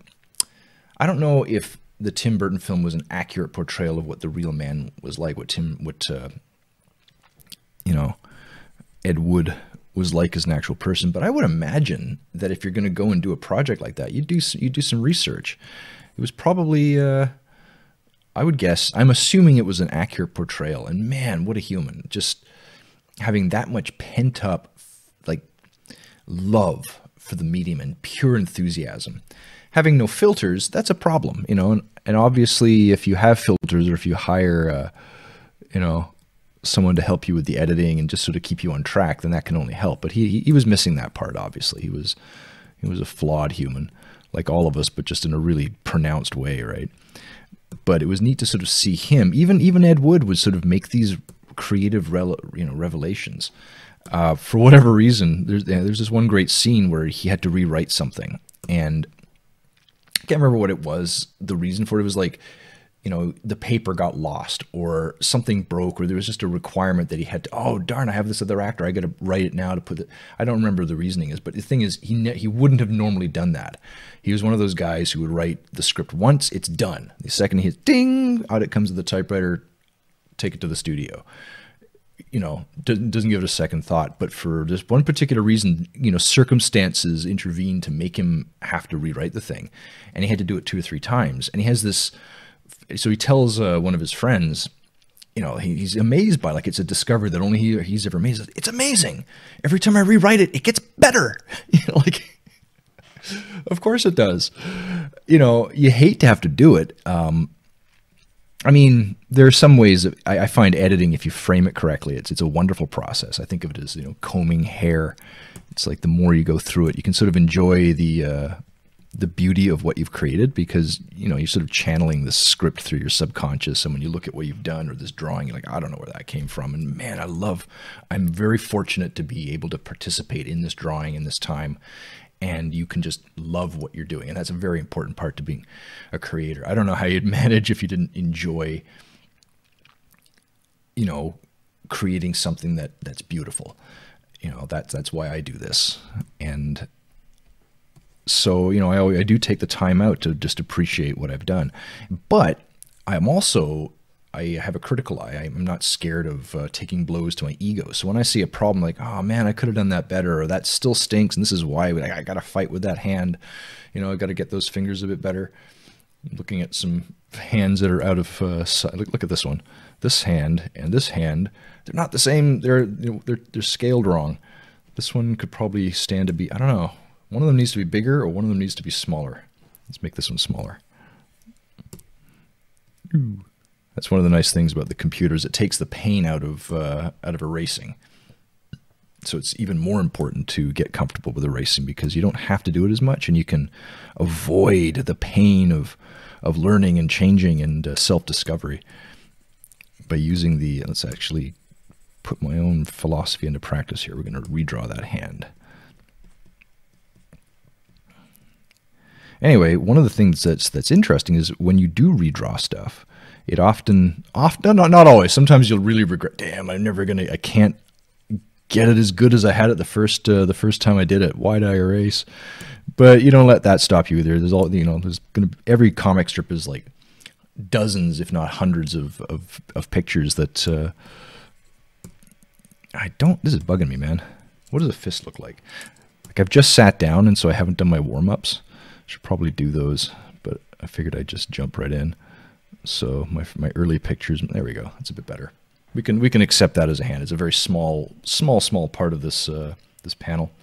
I don't know if the Tim Burton film was an accurate portrayal of what the real man was like, what Tim, what, uh, you know, Ed Wood was like as an actual person. But I would imagine that if you're going to go and do a project like that, you do, you do some research. It was probably, uh, I would guess, I'm assuming it was an accurate portrayal. And man, what a human. Just having that much pent up, like, love for the medium and pure enthusiasm. Having no filters, that's a problem, you know. And, and obviously, if you have filters, or if you hire, uh, you know, someone to help you with the editing and just sort of keep you on track, then that can only help. But he he was missing that part, obviously. He was, he was a flawed human, like all of us, but just in a really pronounced way, right? But it was neat to sort of see him. Even even Ed Wood would sort of make these creative, rel you know, revelations. Uh, for whatever reason, there's there's this one great scene where he had to rewrite something, and I can't remember what it was. The reason for it was like, you know, the paper got lost or something broke, or there was just a requirement that he had to, oh, darn, I have this other actor. I got to write it now to put it. I don't remember the reasoning is, but the thing is, he, he wouldn't have normally done that. He was one of those guys who would write the script once, it's done. The second he hits ding, out it comes to the typewriter, take it to the studio. You know, doesn't give it a second thought, but for just one particular reason, you know, circumstances intervened to make him have to rewrite the thing. And he had to do it two or three times. And he has this, so he tells uh, one of his friends, you know, he, he's amazed by, like, it's a discovery that only he, he's ever made. It's amazing. Every time I rewrite it, it gets better. You know, like, of course it does. You know, you hate to have to do it. Um, I mean, there are some ways that I, I find editing, if you frame it correctly, it's it's a wonderful process. I think of it as, you know, combing hair. It's like the more you go through it, you can sort of enjoy the uh, the beauty of what you've created, because, you know, you're sort of channeling the script through your subconscious. And when you look at what you've done or this drawing, you're like, I don't know where that came from. And man, I love, I'm very fortunate to be able to participate in this drawing in this time. And you can just love what you're doing. And that's a very important part to being a creator. I don't know how you'd manage if you didn't enjoy, you know, creating something that that's beautiful. You know, that's, that's why I do this. And so, you know, I, always, I do take the time out to just appreciate what I've done. But I'm also, I have a critical eye. I'm not scared of uh, taking blows to my ego. So when I see a problem, like, oh man, I could have done that better, or that still stinks, and this is why I, I got to fight with that hand. You know, I got to get those fingers a bit better. I'm looking at some hands that are out of uh, sight. Look, look at this one. This hand and this hand, they're not the same. They're, you know, they're they're scaled wrong. This one could probably stand to be, I don't know. One of them needs to be bigger, or one of them needs to be smaller. Let's make this one smaller. Ooh. That's one of the nice things about the computers. It takes the pain out of uh, out of erasing. So it's even more important to get comfortable with erasing, because you don't have to do it as much, and you can avoid the pain of of learning and changing and uh, self-discovery by using the, let's actually put my own philosophy into practice here. We're going to redraw that hand. Anyway, one of the things that's that's interesting is when you do redraw stuff, it often, often not, not always, sometimes you'll really regret, damn, I'm never going to, I can't get it as good as I had it the first uh, the first time I did it. Why did I erase? But you don't let that stop you either. There's all, you know, there's gonna, every comic strip is like dozens, if not hundreds of of, of pictures that uh, I don't. This is bugging me, man. What does a fist look like? Like I've just sat down, and so I haven't done my warm-ups. Should probably do those, but I figured I'd just jump right in. So my my early pictures. There we go. That's a bit better. We can we can accept that as a hand. It's a very small, small, small part of this uh, this panel.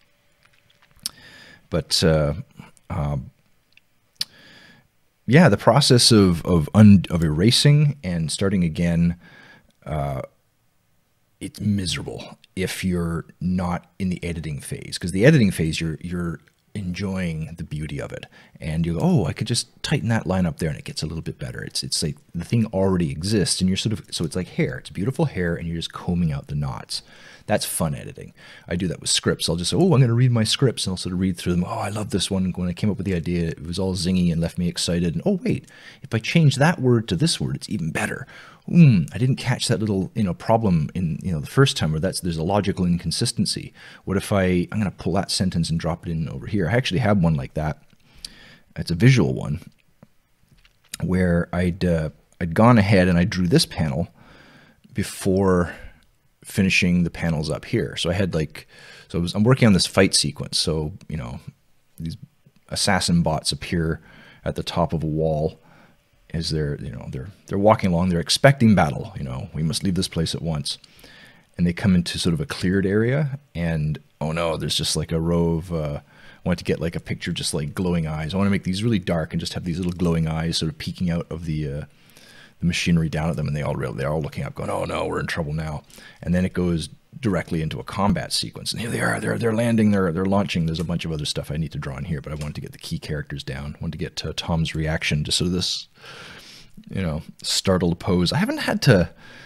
But uh, um, yeah, the process of of un, of erasing and starting again, uh, it's miserable if you're not in the editing phase. Because the editing phase, you're you're enjoying the beauty of it, and you go, oh, I could just tighten that line up there, and it gets a little bit better. It's it's like the thing already exists, and you're sort of, so it's like hair. It's beautiful hair, and you're just combing out the knots. That's fun editing. I do that with scripts. I'll just say, oh, I'm going to read my scripts, and I'll sort of read through them. Oh, I love this one. When I came up with the idea, it was all zingy and left me excited. And oh, wait, if I change that word to this word, it's even better. Hmm, I didn't catch that little, you know, problem in, you know, the first time, where that's, there's a logical inconsistency. What if I, I'm going to pull that sentence and drop it in over here? I actually have one like that. It's a visual one where I'd, uh, I'd gone ahead and I drew this panel before finishing the panels up here. So I had like, so I was, I'm working on this fight sequence. So, you know, these assassin bots appear at the top of a wall as they're, you know, they're, they're walking along, they're expecting battle, you know, we must leave this place at once. And they come into sort of a cleared area, and oh no, there's just like a row of, uh, I want to get like a picture, just like glowing eyes. I want to make these really dark and just have these little glowing eyes sort of peeking out of the, uh, the machinery down at them, and they all they're all looking up, going, "Oh no, we're in trouble now." And then it goes directly into a combat sequence, and here they are. They're they're landing. They're they're launching. There's a bunch of other stuff I need to draw in here, but I wanted to get the key characters down. I wanted to get uh, Tom's reaction, just so this, you know, startled pose. I haven't had to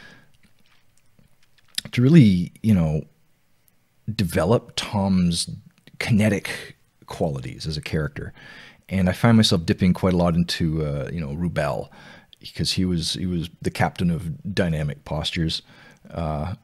to really, you know, develop Tom's kinetic qualities as a character, and I find myself dipping quite a lot into uh, you know, Rubel, because he was he was the captain of dynamic postures. Uh,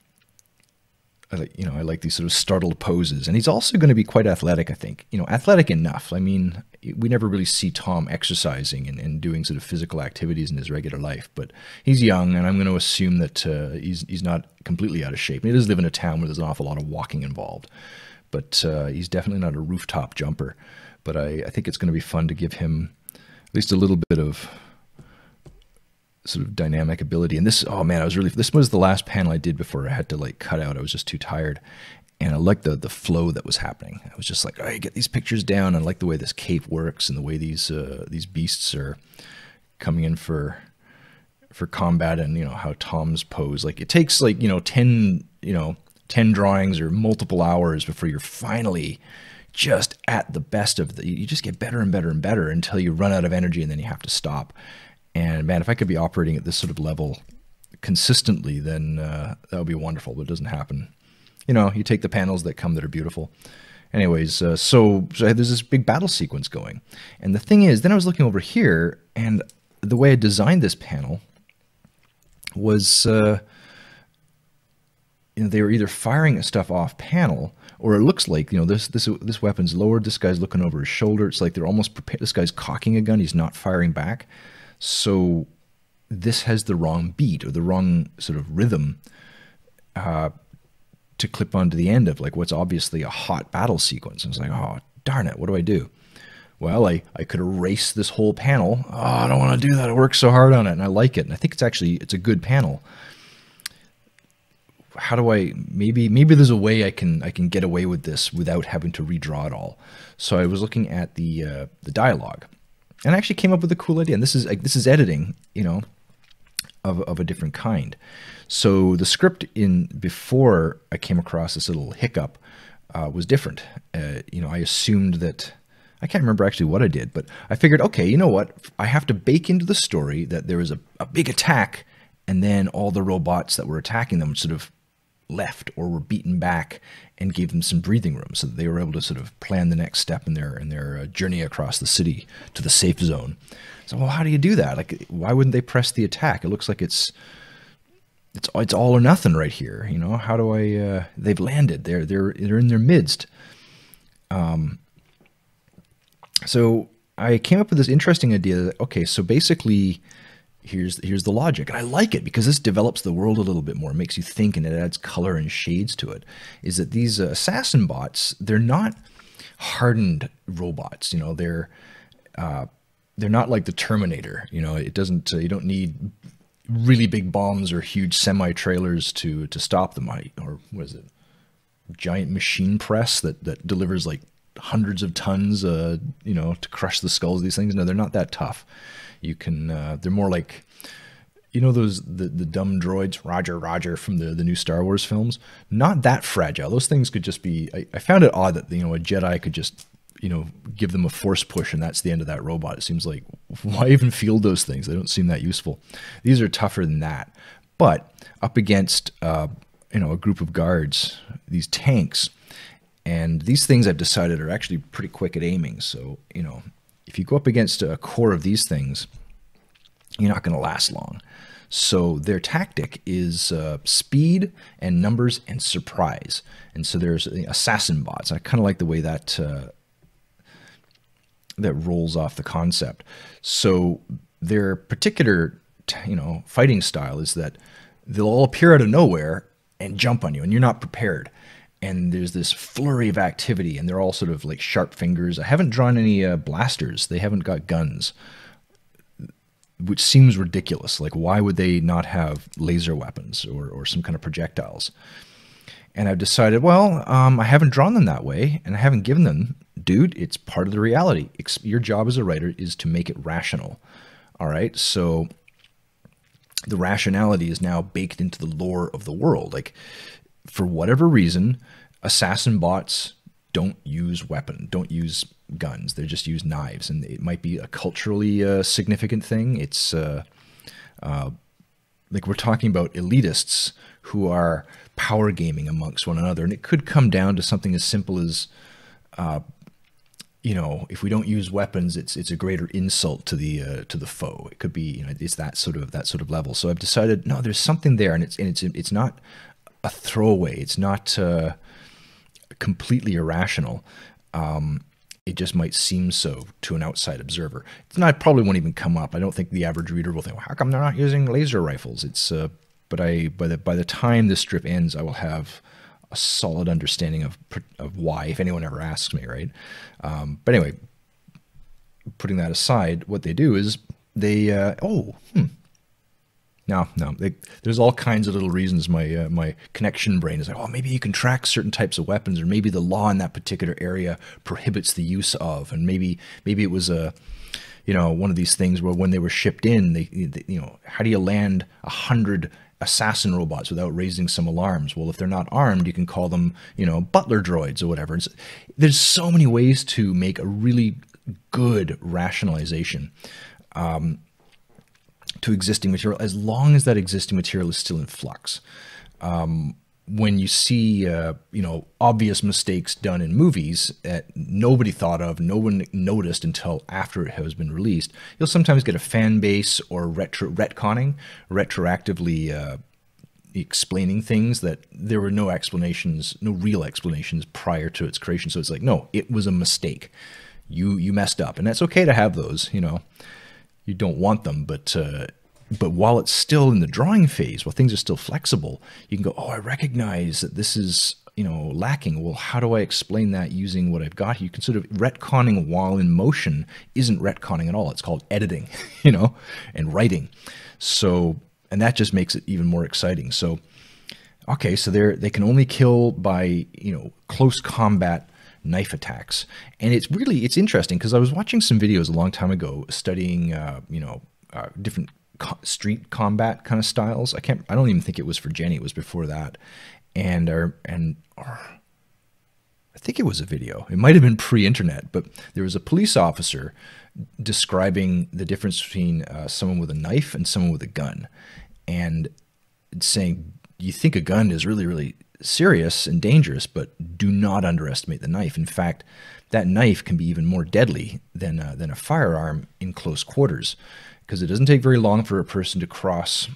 I like, you know, I like these sort of startled poses, and he's also going to be quite athletic, I think. You know, athletic enough. I mean, we never really see Tom exercising and, and doing sort of physical activities in his regular life, but he's young, and I'm going to assume that uh, he's he's not completely out of shape. And he does live in a town where there's an awful lot of walking involved, but uh, he's definitely not a rooftop jumper. But I, I think it's going to be fun to give him at least a little bit of sort of dynamic ability. And this, oh man, I was really, this was the last panel I did before I had to like cut out. I was just too tired. And I liked the the flow that was happening. I was just like, all right, get these pictures down. I like the way this cape works and the way these uh, these beasts are coming in for for combat, and you know how Tom's pose. Like it takes like, you know, ten, you know, ten drawings or multiple hours before you're finally just at the best of the, you just get better and better and better until you run out of energy, and then you have to stop. And man, if I could be operating at this sort of level consistently, then uh, that would be wonderful, but it doesn't happen. You know, you take the panels that come that are beautiful. Anyways, uh, so, so there's this big battle sequence going. And the thing is, then I was looking over here, and the way I designed this panel was, uh, you know, they were either firing stuff off panel, or it looks like, you know, this this this weapon's lowered, this guy's looking over his shoulder. It's like they're almost prepared. This guy's cocking a gun, he's not firing back. So this has the wrong beat, or the wrong sort of rhythm uh, to clip onto the end of like what's obviously a hot battle sequence. I was like, oh, darn it, what do I do? Well, I, I could erase this whole panel. Oh, I don't want to do that. I worked so hard on it, and I like it. And I think it's actually, it's a good panel. How do I, maybe maybe there's a way I can I can get away with this without having to redraw it all. So I was looking at the uh, the dialogue, and I actually came up with a cool idea. And this is like, this is editing, you know. of, of a different kind. So the script in before I came across this little hiccup uh, was different. Uh, you know, I assumed that, I can't remember actually what I did, but I figured, okay, you know what? I have to bake into the story that there was a, a big attack, and then all the robots that were attacking them sort of left or were beaten back, and gave them some breathing room so that they were able to sort of plan the next step in their in their uh, journey across the city to the safe zone. So, well, how do you do that? Like, why wouldn't they press the attack? It looks like it's it's it's all or nothing right here. You know, how do I? Uh, they've landed. They're they're they're in their midst. Um. So I came up with this interesting idea that, okay, so basically, here's here's the logic, and I like it because this develops the world a little bit more, makes you think, and it adds color and shades to it. Is that these uh, assassin bots? They're not hardened robots. You know, they're uh, they're not like the Terminator. You know, it doesn't. Uh, you don't need really big bombs or huge semi trailers to to stop them. I, or what is it? Giant machine press that that delivers like hundreds of tons, uh, you know, to crush the skulls of these things. No, they're not that tough. You can, uh, they're more like, you know, those, the, the dumb droids, Roger, Roger, from the, the new Star Wars films. Not that fragile. Those things could just be, I, I found it odd that, you know, a Jedi could just, you know, give them a force push and that's the end of that robot. It seems like, why even field those things? They don't seem that useful. These are tougher than that. But up against, uh, you know, a group of guards, these tanks, and these things I've decided are actually pretty quick at aiming. So, you know, if you go up against a core of these things, you're not going to last long. So their tactic is uh, speed and numbers and surprise. And so there's the assassin bots. I kind of like the way that uh, that rolls off the concept. So their particular, you know, fighting style is that they'll all appear out of nowhere and jump on you, and you're not prepared. And there's this flurry of activity, and they're all sort of like sharp fingers. I haven't drawn any uh, blasters. They haven't got guns, which seems ridiculous. Like, why would they not have laser weapons or, or some kind of projectiles? And I've decided, well, um, I haven't drawn them that way, and I haven't given them, dude, it's part of the reality. Your job as a writer is to make it rational. All right, so the rationality is now baked into the lore of the world. Like, for whatever reason, assassin bots don't use weapon, don't use guns. They just use knives, and it might be a culturally uh, significant thing. It's uh, uh, like we're talking about elitists who are power gaming amongst one another, and it could come down to something as simple as, uh, you know, if we don't use weapons, it's it's a greater insult to the uh, to the foe. It could be, you know, it's that sort of that sort of level. So I've decided, no, there's something there, and it's and it's it's not a throwaway. It's not uh, completely irrational. Um, it just might seem so to an outside observer. It's not, probably won't even come up. I don't think the average reader will think, well, how come they're not using laser rifles? It's, uh, but I, by the, by the time this strip ends, I will have a solid understanding of, of why, if anyone ever asks me, right? Um, but anyway, putting that aside, what they do is they, uh, oh, hmm. No, no. They, there's all kinds of little reasons my uh, my connection brain is like, oh, maybe you can track certain types of weapons, or maybe the law in that particular area prohibits the use of, and maybe maybe it was a, you know, one of these things where when they were shipped in, they, they you know, how do you land a hundred assassin robots without raising some alarms? Well, if they're not armed, you can call them, you know, butler droids or whatever. It's, there's so many ways to make a really good rationalization. Um, to existing material, as long as that existing material is still in flux. Um, when you see, uh, you know, obvious mistakes done in movies that nobody thought of, no one noticed until after it has been released, you'll sometimes get a fan base or retro retconning, retroactively uh, explaining things that there were no explanations, no real explanations prior to its creation. So it's like, no, it was a mistake. You you messed up, and that's okay to have those, you know. You don't want them, but uh, but while it's still in the drawing phase, while things are still flexible, you can go, oh, I recognize that this is, you know, lacking. Well, how do I explain that using what I've got here? You can sort of retconning while in motion isn't retconning at all. It's called editing, you know, and writing. So, and that just makes it even more exciting. So, okay, so they're they can only kill by, you know, close combat knife attacks. And it's really, it's interesting because I was watching some videos a long time ago studying, uh, you know, uh, different co street combat kind of styles. I can't. I don't even think it was for Jenny. It was before that, and our and or, I think it was a video. It might have been pre-internet, but there was a police officer describing the difference between uh, someone with a knife and someone with a gun, and saying you think a gun is really, really serious and dangerous, but do not underestimate the knife. In fact, that knife can be even more deadly than uh, than a firearm in close quarters, because it doesn't take very long for a person to cross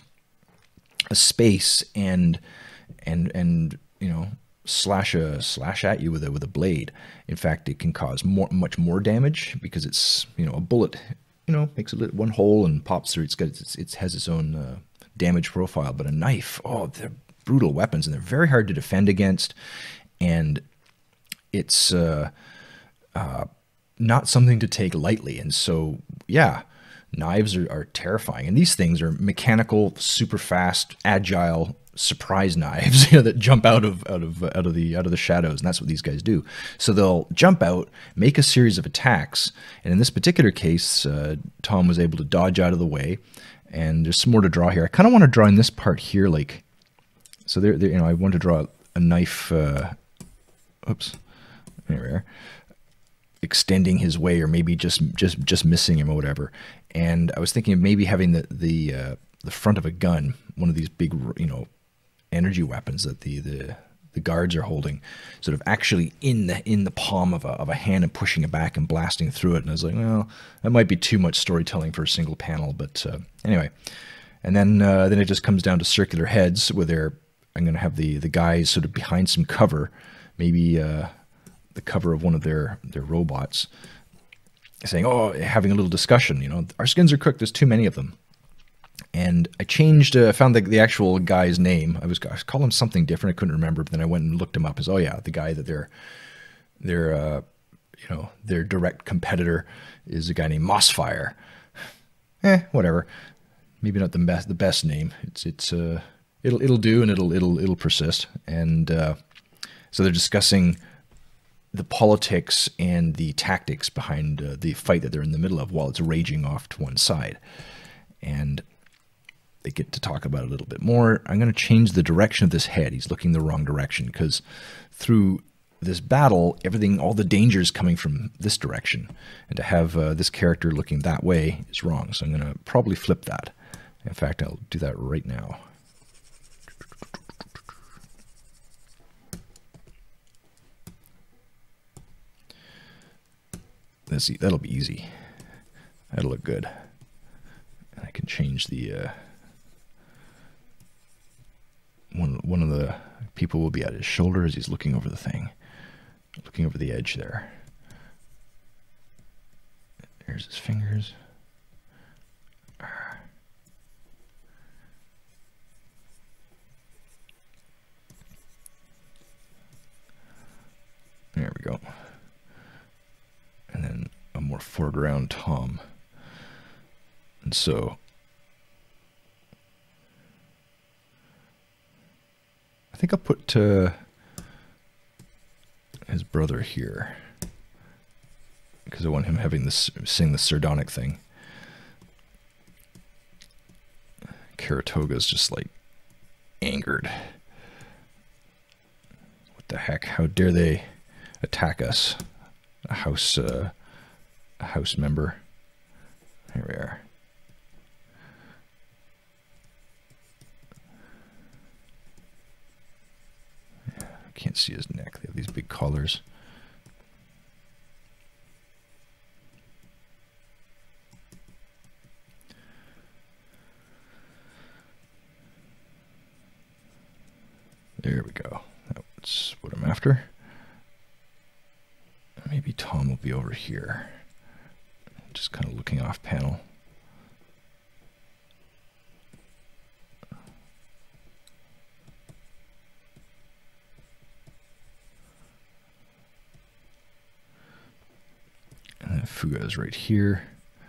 a space and and and you know slash a slash at you with a with a blade. In fact, it can cause more much more damage because it's you know a bullet you know makes a little, one hole and pops through. It's got it's, it has its own uh, damage profile, but a knife, oh, they're brutal weapons and they're very hard to defend against, and it's uh, uh, not something to take lightly. And so, yeah, knives are, are terrifying, and these things are mechanical, super fast, agile surprise knives, you know, that jump out of out of out of the out of the shadows, and that's what these guys do. So they'll jump out, make a series of attacks, and in this particular case, uh, Tom was able to dodge out of the way. And there's some more to draw here. I kind of want to draw in this part here, like, so there, there you know, I want to draw a knife, uh, oops, there we are, extending his way, or maybe just, just, just missing him or whatever. And I was thinking of maybe having the, the, uh, the front of a gun, one of these big, you know, energy weapons that the, the, the guards are holding, sort of actually in the in the palm of a, of a hand and pushing it back and blasting through it. And I was like, well, that might be too much storytelling for a single panel, but uh, anyway. And then uh, then it just comes down to circular heads, where they're, I'm going to have the the guys sort of behind some cover, maybe uh, the cover of one of their their robots, saying, oh, having a little discussion. You know, our skins are cooked. There's too many of them. And I changed, I uh, found the, the actual guy's name. I was, I was calling him something different. I couldn't remember, but then I went and looked him up as, oh yeah, the guy that they're, they're, uh, you know, their direct competitor is a guy named Mossfire. Eh, whatever. Maybe not the best, the best name. It's, it's, uh, it'll, it'll do, and it'll, it'll, it'll persist. And, uh, so they're discussing the politics and the tactics behind uh, the fight that they're in the middle of while it's raging off to one side. And they get to talk about it a little bit more. I'm going to change the direction of this head. He's looking the wrong direction, because through this battle, everything, all the danger is coming from this direction. And to have uh, this character looking that way is wrong. So I'm going to probably flip that. In fact, I'll do that right now. Let's see, that'll be easy. That'll look good. And I can change the... Uh, One, one of the people will be at his shoulder as he's looking over the thing, looking over the edge there. There's his fingers. There we go. And then a more foreground Tom. And so I think I'll put uh, his brother here, because I want him having this, sing the sardonic thing. Karatoga's just like angered. What the heck? How dare they attack us? A house, uh, a house member. Here we are. Can't see his neck. They have these big collars. There we go. That's what I'm after. Maybe Tom will be over here, just kind of looking off panel. And then Fuga is right here.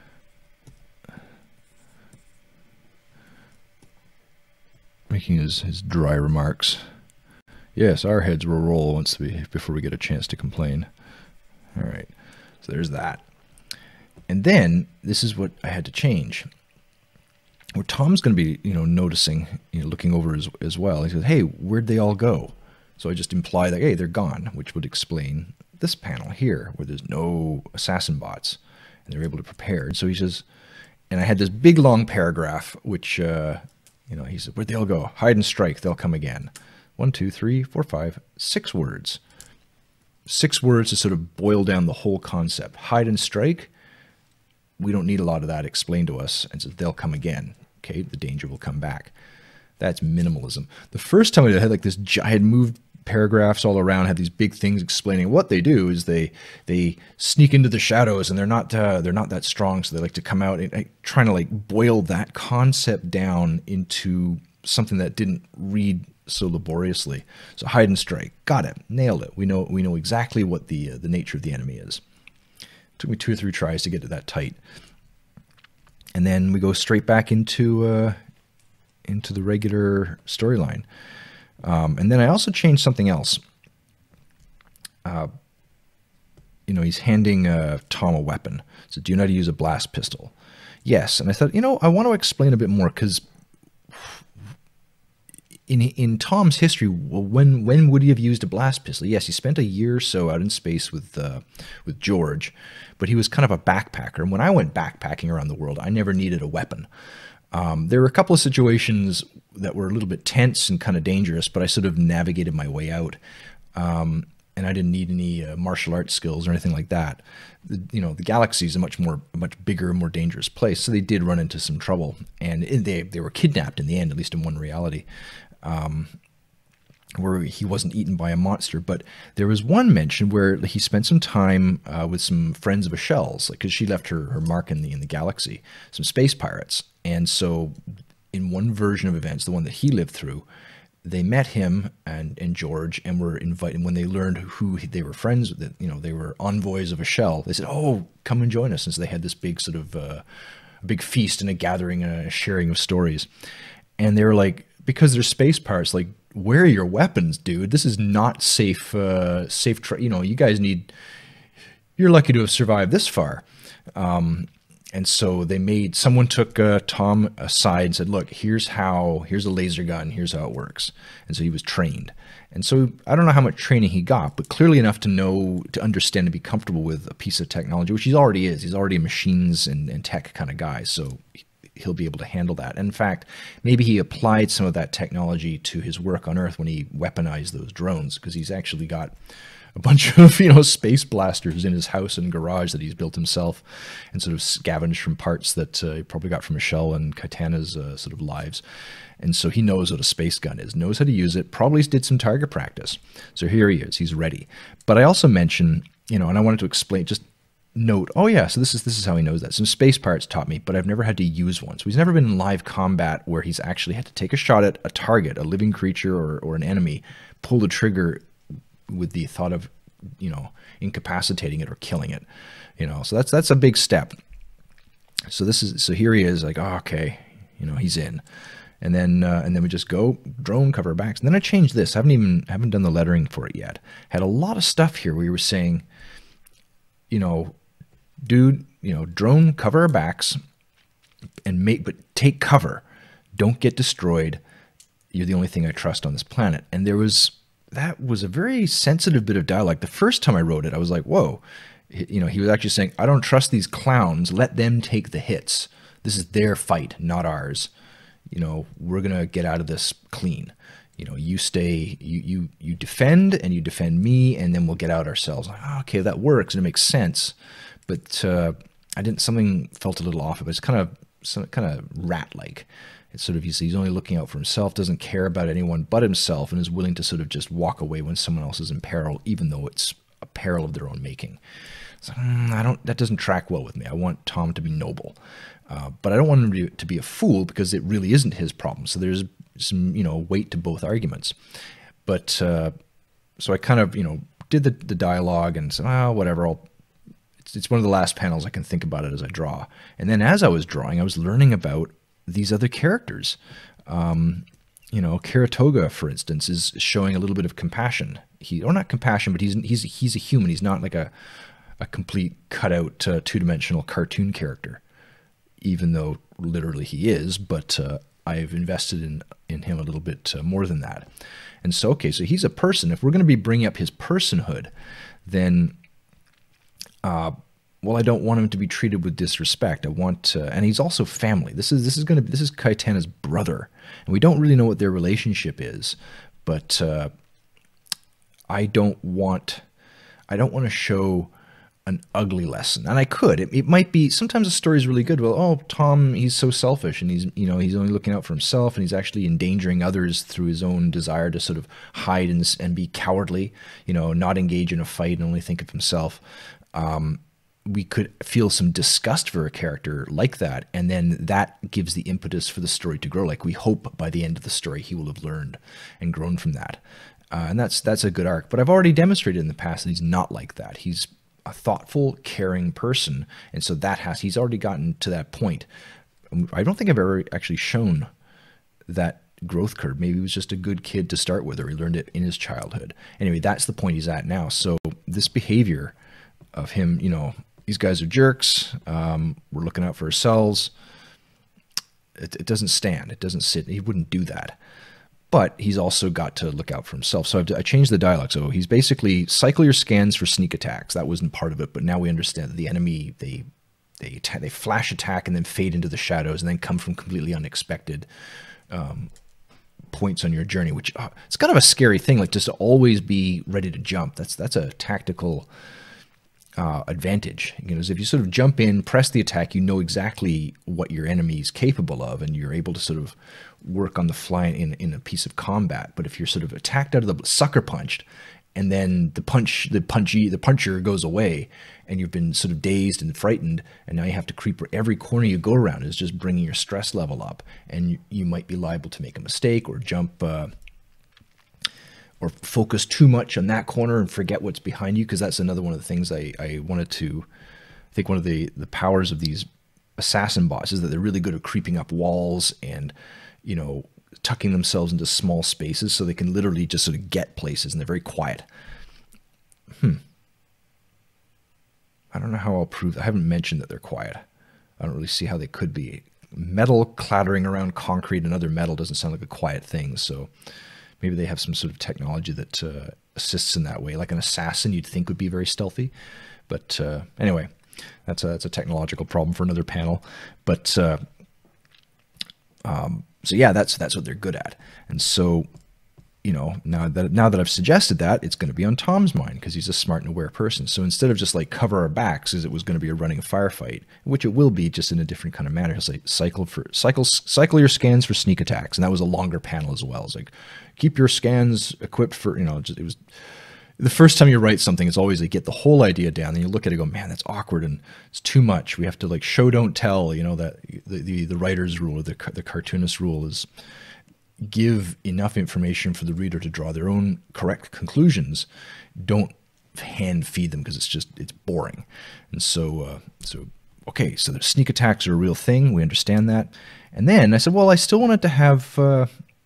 Making his, his dry remarks. Yes, our heads will roll once we before we get a chance to complain. All right, so there's that. And then this is what I had to change. where Tom's going to be, you know, noticing, you know, looking over as, as well. He says, hey, where'd they all go? So I just imply that, hey, they're gone, which would explain this panel here, where there's no assassin bots, and they're able to prepare. And so he says, and I had this big long paragraph, which, uh, you know, he said, where'd they all go? Hide and strike, they'll come again. One, two, three, four, five, six words. Six words to sort of boil down the whole concept. Hide and strike, we don't need a lot of that explained to us, and so they'll come again. Okay, the danger will come back. That's minimalism. The first time I had like this, I had moved paragraphs all around, had these big things explaining what they do is they they sneak into the shadows, and they're not uh, they're not that strong, so they like to come out and, and trying to like boil that concept down into something that didn't read so laboriously. So hide and strike, got it, nailed it. We know we know exactly what the uh, the nature of the enemy is. Took me two or three tries to get it that tight, and then we go straight back into uh, into the regular storyline. Um, and then I also changed something else. Uh, you know, he's handing uh, Tom a weapon. So, do you know how to use a blast pistol? Yes. And I thought, you know, I want to explain a bit more, because in in Tom's history, well, when when would he have used a blast pistol? Yes, he spent a year or so out in space with uh, with George, but he was kind of a backpacker. And when I went backpacking around the world, I never needed a weapon. Um, there were a couple of situations that were a little bit tense and kind of dangerous, but I sort of navigated my way out. Um, and I didn't need any uh, martial arts skills or anything like that. The, you know, the galaxy is a much more, a much bigger, more dangerous place. So they did run into some trouble, and they, they were kidnapped in the end, at least in one reality, um, where he wasn't eaten by a monster. But there was one mention where he spent some time uh, with some friends of Michelle's, like, because she left her, her mark in the, in the galaxy, some space pirates. And so in one version of events, the one that he lived through, they met him and, and George and were invited. When they learned who they were friends with, you know, they were envoys of Michelle, they said, oh, come and join us. And so they had this big sort of uh, big feast and a gathering and a sharing of stories. And they were like, because they're space pirates, like, where are your weapons, dude? This is not safe, uh, safe, tra you know, you guys need, you're lucky to have survived this far. Um, And so they made, someone took uh, Tom aside and said, look, here's how, here's a laser gun, here's how it works. And so he was trained. And so I don't know how much training he got, but clearly enough to know, to understand and be comfortable with a piece of technology, which he already is. He's already a machines and, and tech kind of guy. So he'll be able to handle that. And in fact, maybe he applied some of that technology to his work on Earth when he weaponized those drones, because he's actually got a bunch of, you know, space blasters in his house and garage that he's built himself, and sort of scavenged from parts that uh, he probably got from Michelle and Katana's uh, sort of lives. And so he knows what a space gun is, knows how to use it, probably did some target practice. So here he is, he's ready. But I also mentioned, you know, and I wanted to explain, just note, oh yeah, so this is this is how he knows that. Some space pirates taught me, but I've never had to use one. So he's never been in live combat where he's actually had to take a shot at a target, a living creature or, or an enemy, pull the trigger with the thought of, you know, incapacitating it or killing it, you know. So that's that's a big step. So this is so here he is, like, oh, okay, you know, he's in, and then uh, and then we just go drone cover backs. And then I changed this. I haven't even haven't done the lettering for it yet. Had a lot of stuff here where you were saying, you know, dude, you know, drone cover our backs and make, but take cover, don't get destroyed. You're the only thing I trust on this planet. And there was. That was a very sensitive bit of dialogue. The first time I wrote it, I was like, whoa. You know, he was actually saying, I don't trust these clowns. Let them take the hits. This is their fight, not ours. You know, we're going to get out of this clean. You know, you stay, you, you, you defend and you defend me, and then we'll get out ourselves. Like, oh, okay, that works and it makes sense. But uh, I didn't, something felt a little off of it. It's kind of, some, kind of rat-like. It's sort of, he's, he's only looking out for himself, doesn't care about anyone but himself, and is willing to sort of just walk away when someone else is in peril, even though it's a peril of their own making. So, mm, I don't, that doesn't track well with me. I want Tom to be noble, uh, but I don't want him to be, to be a fool, because it really isn't his problem. So there's some, you know, weight to both arguments. But uh, so I kind of, you know, did the, the dialogue and said, oh, whatever, I'll, it's, it's one of the last panels I can think about it as I draw. And then as I was drawing, I was learning about these other characters. Um, you know, Karatoga, for instance, is showing a little bit of compassion. He, or not compassion, but he's he's he's a human. He's not like a a complete cutout uh, two-dimensional cartoon character. even though literally he is, but uh, I've invested in, in him a little bit uh, more than that. And so, okay, so he's a person. If we're going to be bringing up his personhood, then, uh, well, I don't want him to be treated with disrespect. I want, uh, and he's also family. This is this is going to this is Kaitana's brother, and we don't really know what their relationship is, but uh, I don't want, I don't want to show an ugly lesson. And I could. It, it might be, sometimes a story is really good. Well, oh, Tom, he's so selfish, and he's, you know, he's only looking out for himself, and he's actually endangering others through his own desire to sort of hide and, and be cowardly, you know, not engage in a fight and only think of himself. Um, we could feel some disgust for a character like that, and then that gives the impetus for the story to grow. Like, we hope by the end of the story he will have learned and grown from that. Uh, and that's that's a good arc. But I've already demonstrated in the past that he's not like that. He's a thoughtful, caring person, and so that has he's already gotten to that point. I don't think I've ever actually shown that growth curve. Maybe he was just a good kid to start with, or he learned it in his childhood. Anyway, that's the point he's at now. So this behavior of him, you know, these guys are jerks, um, we're looking out for ourselves, it, it doesn't stand. It doesn't sit. He wouldn't do that. But he's also got to look out for himself. So I've, I changed the dialogue. So he's basically, cycle your scans for sneak attacks. That wasn't part of it, but now we understand that the enemy, they they they flash attack and then fade into the shadows and then come from completely unexpected um, points on your journey, which uh, it's kind of a scary thing, like just to always be ready to jump. That's that's a tactical uh, advantage. You know, if you sort of jump in, press the attack, you know exactly what your enemy is capable of, and you're able to sort of work on the fly in, in a piece of combat. But if you're sort of attacked out of the sucker punched, and then the punch, the punchy, the puncher goes away, and you've been sort of dazed and frightened, and now you have to creep every corner you go around is just bringing your stress level up, and you, you might be liable to make a mistake or jump uh, or focus too much on that corner and forget what's behind you, because that's another one of the things I, I wanted to, I think one of the, the powers of these assassin bots is that they're really good at creeping up walls and, you know, tucking themselves into small spaces so they can literally just sort of get places, and they're very quiet. Hmm. I don't know how I'll prove that. I haven't mentioned that they're quiet. I don't really see how they could be. Metal clattering around concrete and other metal doesn't sound like a quiet thing, so maybe they have some sort of technology that uh, assists in that way. Like an assassin you'd think would be very stealthy. But uh, anyway, that's a, that's a technological problem for another panel. But uh, um, so yeah, that's that's what they're good at. And so, you know, now that now that I've suggested that, it's going to be on Tom's mind because he's a smart and aware person. So instead of just like cover our backs as it was going to be a running firefight, which it will be, just in a different kind of manner. He'll say cycle for cycle cycle your scans for sneak attacks, and that was a longer panel as well. It's like keep your scans equipped for, you know, just, it was. The first time you write something, it's always like get the whole idea down, then you look at it and go, man, that's awkward and it's too much. We have to like show, don't tell, you know, that the, the, the writer's rule or the, the cartoonist rule is give enough information for the reader to draw their own correct conclusions. Don't hand feed them because it's just, it's boring. And so, uh, so, okay, so the sneak attacks are a real thing. We understand that. And then I said, well, I still wanted to have, uh,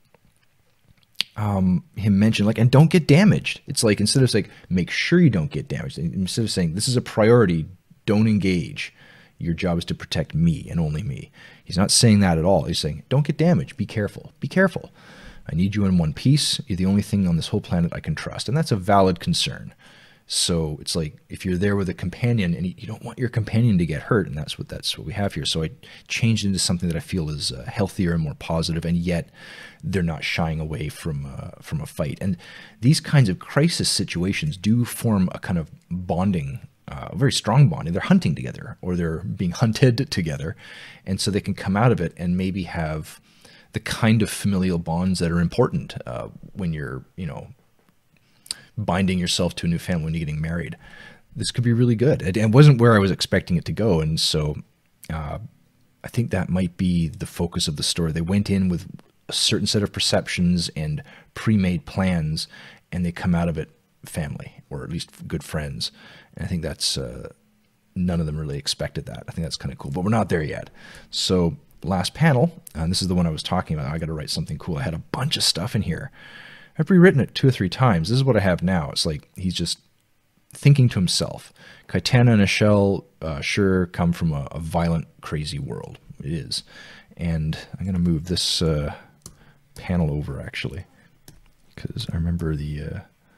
Um, him mention like, and don't get damaged. It's like, instead of like, make sure you don't get damaged, instead of saying this is a priority, don't engage. Your job is to protect me and only me. He's not saying that at all. He's saying, don't get damaged. Be careful. Be careful. I need you in one piece. You're the only thing on this whole planet I can trust. And that's a valid concern. So it's like, if you're there with a companion and you don't want your companion to get hurt, and that's what that's what we have here. So I changed into something that I feel is uh, healthier and more positive, and yet they're not shying away from uh, from a fight. And these kinds of crisis situations do form a kind of bonding, uh, a very strong bonding. They're hunting together, or they're being hunted together, and so they can come out of it and maybe have the kind of familial bonds that are important uh, when you're, you know, binding yourself to a new family when you're getting married. This could be really good. It, it wasn't where I was expecting it to go, and so uh, I think that might be the focus of the story. They went in with a certain set of perceptions and pre-made plans, and they come out of it family, or at least good friends. And I think that's, uh, none of them really expected that. I think that's kind of cool, but we're not there yet. So last panel, and this is the one I was talking about. I got to write something cool. I had a bunch of stuff in here. I've rewritten it two or three times. This is what I have now. It's like he's just thinking to himself, Kaitana and a shell uh, sure come from a, a violent, crazy world. It is. And I'm going to move this uh, panel over, actually, because I remember the, uh,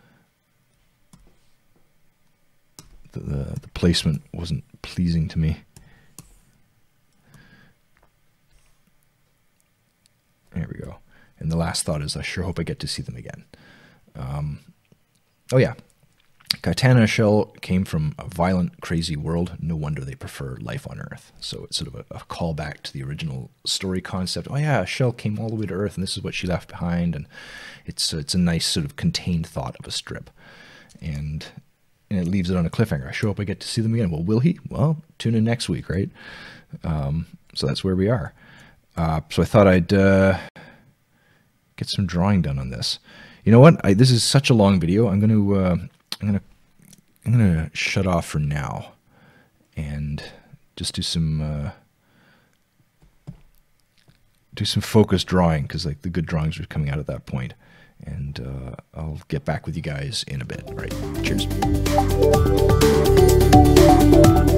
the, the the placement wasn't pleasing to me. There we go. And the last thought is, I sure hope I get to see them again. Um, oh yeah. Kaitana Shell came from a violent, crazy world. No wonder they prefer life on Earth. So it's sort of a, a callback to the original story concept. Oh yeah, Shell came all the way to Earth, and this is what she left behind. And it's it's a nice sort of contained thought of a strip, and and it leaves it on a cliffhanger. I sure hope I get to see them again. Well, will he? Well, tune in next week, right? Um, so that's where we are. Uh, so I thought I'd uh, get some drawing done on this. You know what? I, this is such a long video. I'm going to uh, I'm going to I'm going to shut off for now and just do some uh, do some focused drawing, because like the good drawings are coming out at that point. And uh, I'll get back with you guys in a bit. All right. Cheers.